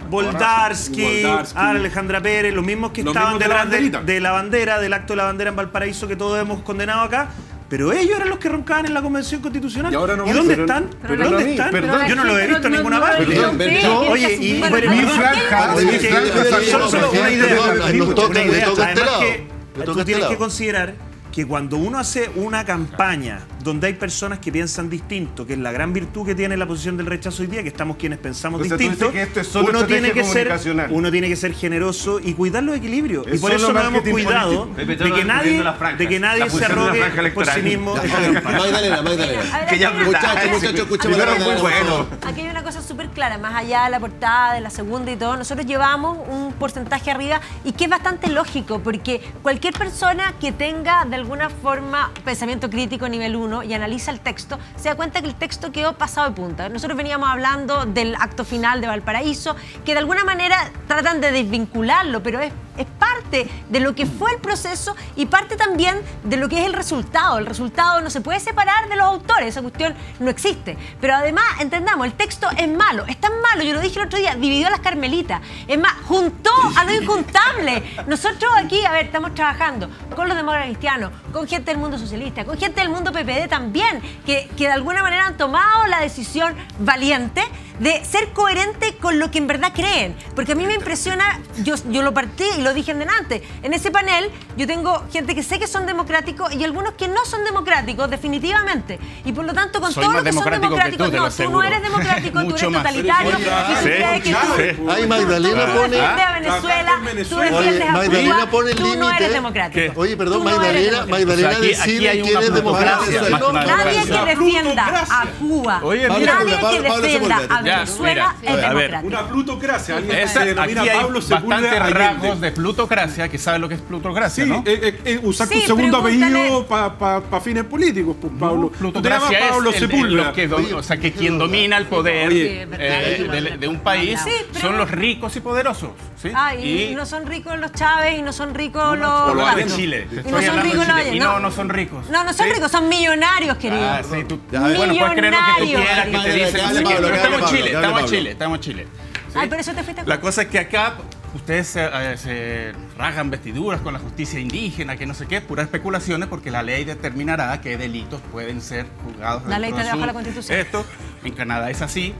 Boldarsky, Boldarsky. Alejandra Pérez, los mismos que Los estaban mismos de la detrás de, banderita. de la bandera, del acto de la bandera en Valparaíso que todos hemos condenado acá. Pero ellos eran los que roncaban en la convención constitucional. Y ahora no ¿Y van, dónde pero- están? pero ¿Dónde no a mí, están? perdón. Yo no lo he visto en ninguna parte. Perdón, yo- Oye, y Mi pero- franja, Oye, mi que- franja, solo- solo una idea, Nos toca- una nos idea. toca este Además lado. que Nos tú toca este tienes que lado. considerar que cuando uno hace una campaña donde hay personas que piensan distinto, que es la gran virtud que tiene la posición del rechazo hoy día, que estamos quienes pensamos O sea, tú distinto, dices que esto es solo uno tiene estrategia que ser comunicacional. uno tiene que ser generoso y cuidar los equilibrios. Es Y por solo eso nos hemos marketing cuidado político. Pepe, tú de no que vas nadie, cubriendo las franjas, de que nadie la se función de una arrogue franja por electoral. sí mismo. Ya, esta campaña. Magdalena, Magdalena. Que ya Muchachos, muchachos, escuchemos la Primero, muy Magdalena. bueno. Aquí hay una cosa súper clara, más allá de la portada, de la segunda y todo, nosotros llevamos un porcentaje arriba y que es bastante lógico, porque cualquier persona que tenga de alguna forma pensamiento crítico nivel uno y analiza el texto, se da cuenta que el texto quedó pasado de punta. Nosotros veníamos hablando del acto final de Valparaíso, que de alguna manera tratan de desvincularlo, pero es, es parte de lo que fue el proceso y parte también de lo que es el resultado. El resultado no se puede separar de los autores, esa cuestión no existe. Pero además, entendamos, el texto es malo, es tan malo, yo lo dije el otro día, dividió a las carmelitas. Es más, juntó a lo injuntable. Nosotros aquí, a ver, estamos trabajando con los demócratas cristianos, con gente del mundo socialista, con gente del mundo P P D también, que, que de alguna manera han tomado la decisión valiente de ser coherente con lo que en verdad creen. Porque a mí me impresiona, yo, yo lo partí y lo dije en delante, en ese panel yo tengo gente que sé que son democráticos y algunos que no son democráticos, definitivamente. Y por lo tanto, con Soy todo más lo que son democrático que democráticos, tú, te lo no, tú no aseguro. eres democrático, tú eres Mucho más. totalitario, Sí, y tú sí, crees que tú, sí. Ay, tú Magdalena tú pone- defiendes a Venezuela, tú Venezuela. defiendes a Oye, Magdalena Cuba, pone el tú no límite. eres democrático. Oye, perdón, Tú no eres Magdalena, democrático. Magdalena O sea, aquí- aquí decide hay quién una es democracia. plutocracia, No, más que Nadie Una que defienda a Cuba, Oye, Pablo mira, nadie que Pablo- Pablo defienda a Sepúlveda. Ya, Venezuela mira, es a ver, democrático. una plutocracia. Alguien que Esa- se denomina aquí hay Pablo Sepúlveda bastantes Allende. rasgos de plutocracia, que saben lo que es plutocracia, Sí, ¿no? eh, eh, eh, usar Sí, tu segundo pregúntale. apellido para pa, pa fines políticos, pues, Pablo. Tú te llamas Plutocracia Pablo es el- el- Sepúlveda. los que do- o sea, que quien domina el poder Oye, eh, de, de un país Sí, pero- son los ricos y poderosos. ¿sí? Ah, y, no son ricos los Chávez y no son ricos los... o los de Castro. Chile. Te Y estoy no son hablando de ricos los... Chile. Y no, no son ricos. No, no son ¿sí? ricos, son millonarios, querido. Ah, sí, tú, Ya, a ver. bueno, puedes creer lo que tú Millonarios. quieras, que te Madre, dicen. que no hable sé qué, Pablo, pero que estamos hable en Chile, Pablo, que estamos en hable Chile, estamos en Chile. ¿sí? Ay, por eso te fuiste... La cosa es que acá ustedes se, eh, se rasgan vestiduras con la justicia indígena, que no sé qué, puras especulaciones, porque la ley determinará qué delitos pueden ser juzgados. La ley dentro está de debajo de la su- Constitución. Esto, en Canadá es así.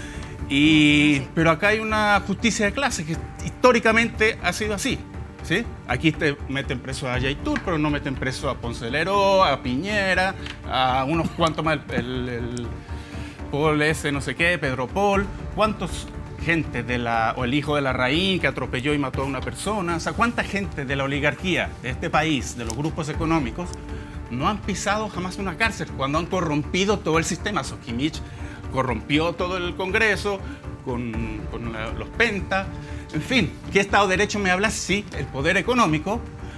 Y, pero acá hay una justicia de clase que históricamente ha sido así. ¿sí? Aquí te meten preso a Yaitul, pero no meten preso a Ponce de Leró, a Piñera, a unos cuantos más, el, el Paul ese no sé qué, Pedro Paul, cuántos gente de la, o el hijo de la Raín que atropelló y mató a una persona, o sea, cuánta gente de la oligarquía de este país, de los grupos económicos, no han pisado jamás una cárcel cuando han corrompido todo el sistema. Sokimich corrompió todo el Congreso con, con la- los Penta, en fin, ¿qué Estado de Derecho me hablas? Sí, el poder económico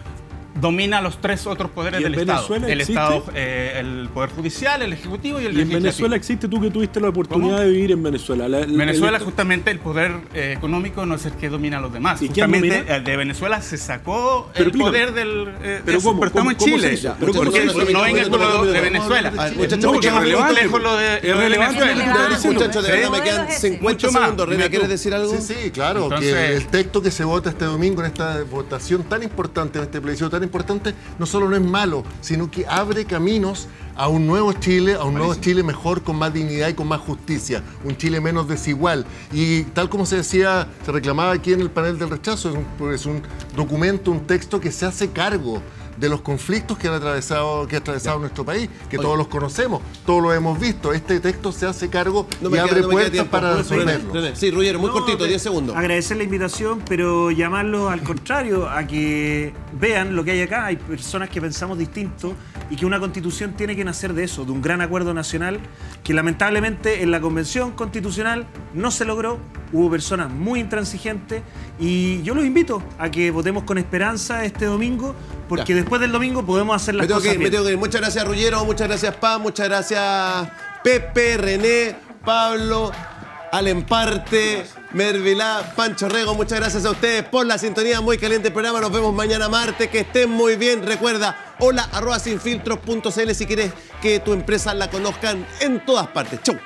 domina los tres otros poderes ¿Y en del Estado. Venezuela El existe? Estado, eh, el Poder Judicial, el Ejecutivo y el Y en Legislativo. Venezuela existe, tú que tuviste la oportunidad ¿Cómo? de vivir en Venezuela. La- En Venezuela el- justamente el poder eh, económico no es el que domina a los demás. ¿Y quién Justamente domina? eh, de Venezuela se sacó Pero el explícame. poder del... eh, ¿Pero eso, cómo? pero estamos ¿Cómo- cómo en se Chile. hizo? Pero ¿Por qué muchachos, eso? No vengas con lo de A ver, Venezuela. muchachos, No, muchachos, porque es más relevante. complejo lo de, Es lo de relevante Venezuela. lo que estás diciendo. Muchachos, de verdad Sí. me quedan Modelo es cincuenta Mucho más. segundos. René, Mira tú. ¿quieres decir algo? Sí, sí, claro, Entonces- que el texto que se vota este domingo en esta votación tan importante, en este plebiscito tan importante, no solo no es malo, sino que abre caminos a un nuevo Chile, a un nuevo Chile mejor, con más dignidad y con más justicia, un Chile menos desigual. Y tal como se decía, se reclamaba aquí en el panel del rechazo, es un, es un documento, un texto que se hace cargo de los conflictos que han atravesado, que ha atravesado nuestro país, que Oye. todos los conocemos, todos los hemos visto. Este texto se hace cargo No y me queda- abre no me queda puertas tiempo. para René, resolverlo. René. Sí, Ruggiero, muy No, cortito, de- diez segundos. Agradecer la invitación, pero llamarlos al contrario, a que vean lo que hay acá. Hay personas que pensamos distinto y que una constitución tiene que nacer de eso, de un gran acuerdo nacional que lamentablemente en la convención constitucional no se logró. Hubo personas muy intransigentes y yo los invito a que votemos con esperanza este domingo, porque Ya. después del domingo podemos hacer las Me tengo, cosas que, ir, me bien. tengo que ir. Muchas gracias, Ruggiero. Muchas gracias, Pam. Muchas gracias, Pepe, René, Pablo, Alemparte, Mervilá, Pancho Rego. Muchas gracias a ustedes por la sintonía. Muy caliente el programa. Nos vemos mañana martes. Que estén muy bien. Recuerda, hola arroba sinfiltros punto cl si quieres que tu empresa la conozcan en todas partes. Chau.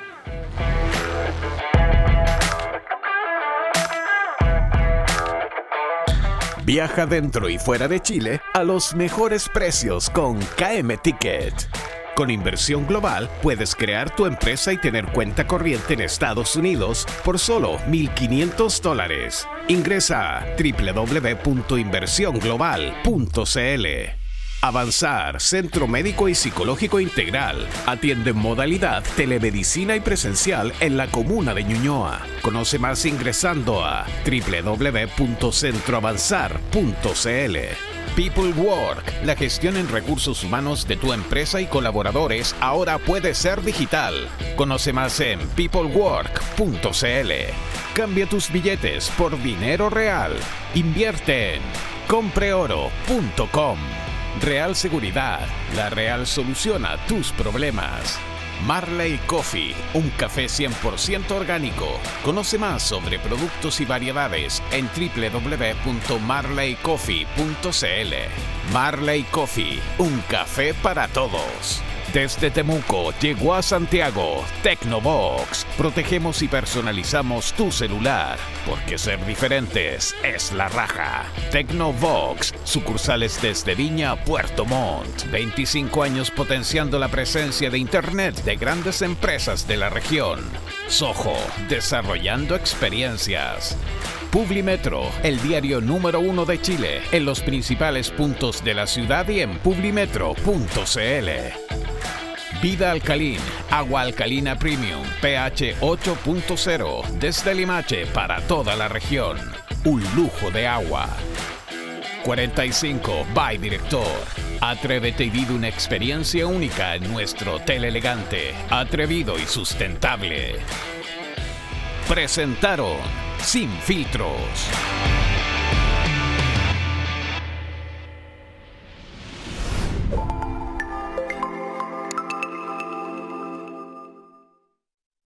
Viaja dentro y fuera de Chile a los mejores precios con K M Ticket. Con inversión global puedes crear tu empresa y tener cuenta corriente en Estados Unidos por solo mil quinientos dólares. Ingresa a doble u doble u doble u punto inversión global punto cl. Avanzar, Centro Médico y Psicológico Integral. Atiende en modalidad telemedicina y presencial en la comuna de Ñuñoa. Conoce más ingresando a doble u doble u doble u punto centro avanzar punto cl. People Work. La gestión en recursos humanos de tu empresa y colaboradores ahora puede ser digital. Conoce más en people work punto cl. Cambia tus billetes por dinero real. Invierte en compre oro punto com. Real Seguridad, la real solución a tus problemas. Marley Coffee, un café cien por ciento orgánico. Conoce más sobre productos y variedades en doble u doble u doble u punto marley coffee punto cl. Marley Coffee, un café para todos. Desde Temuco llegó a Santiago Tecnobox. Protegemos y personalizamos tu celular, porque ser diferentes es la raja. Tecnobox, sucursales desde Viña a Puerto Montt. veinticinco años potenciando la presencia de Internet de grandes empresas de la región. Soho, desarrollando experiencias. Publimetro, el diario número uno de Chile, en los principales puntos de la ciudad y en publimetro punto cl. Vida Alcalín, agua alcalina premium, pH ocho punto cero, desde Limache para toda la región. Un lujo de agua. cuarenta y cinco by Director. Atrévete y vive una experiencia única en nuestro hotel elegante, atrevido y sustentable. Presentaron Sin Filtros.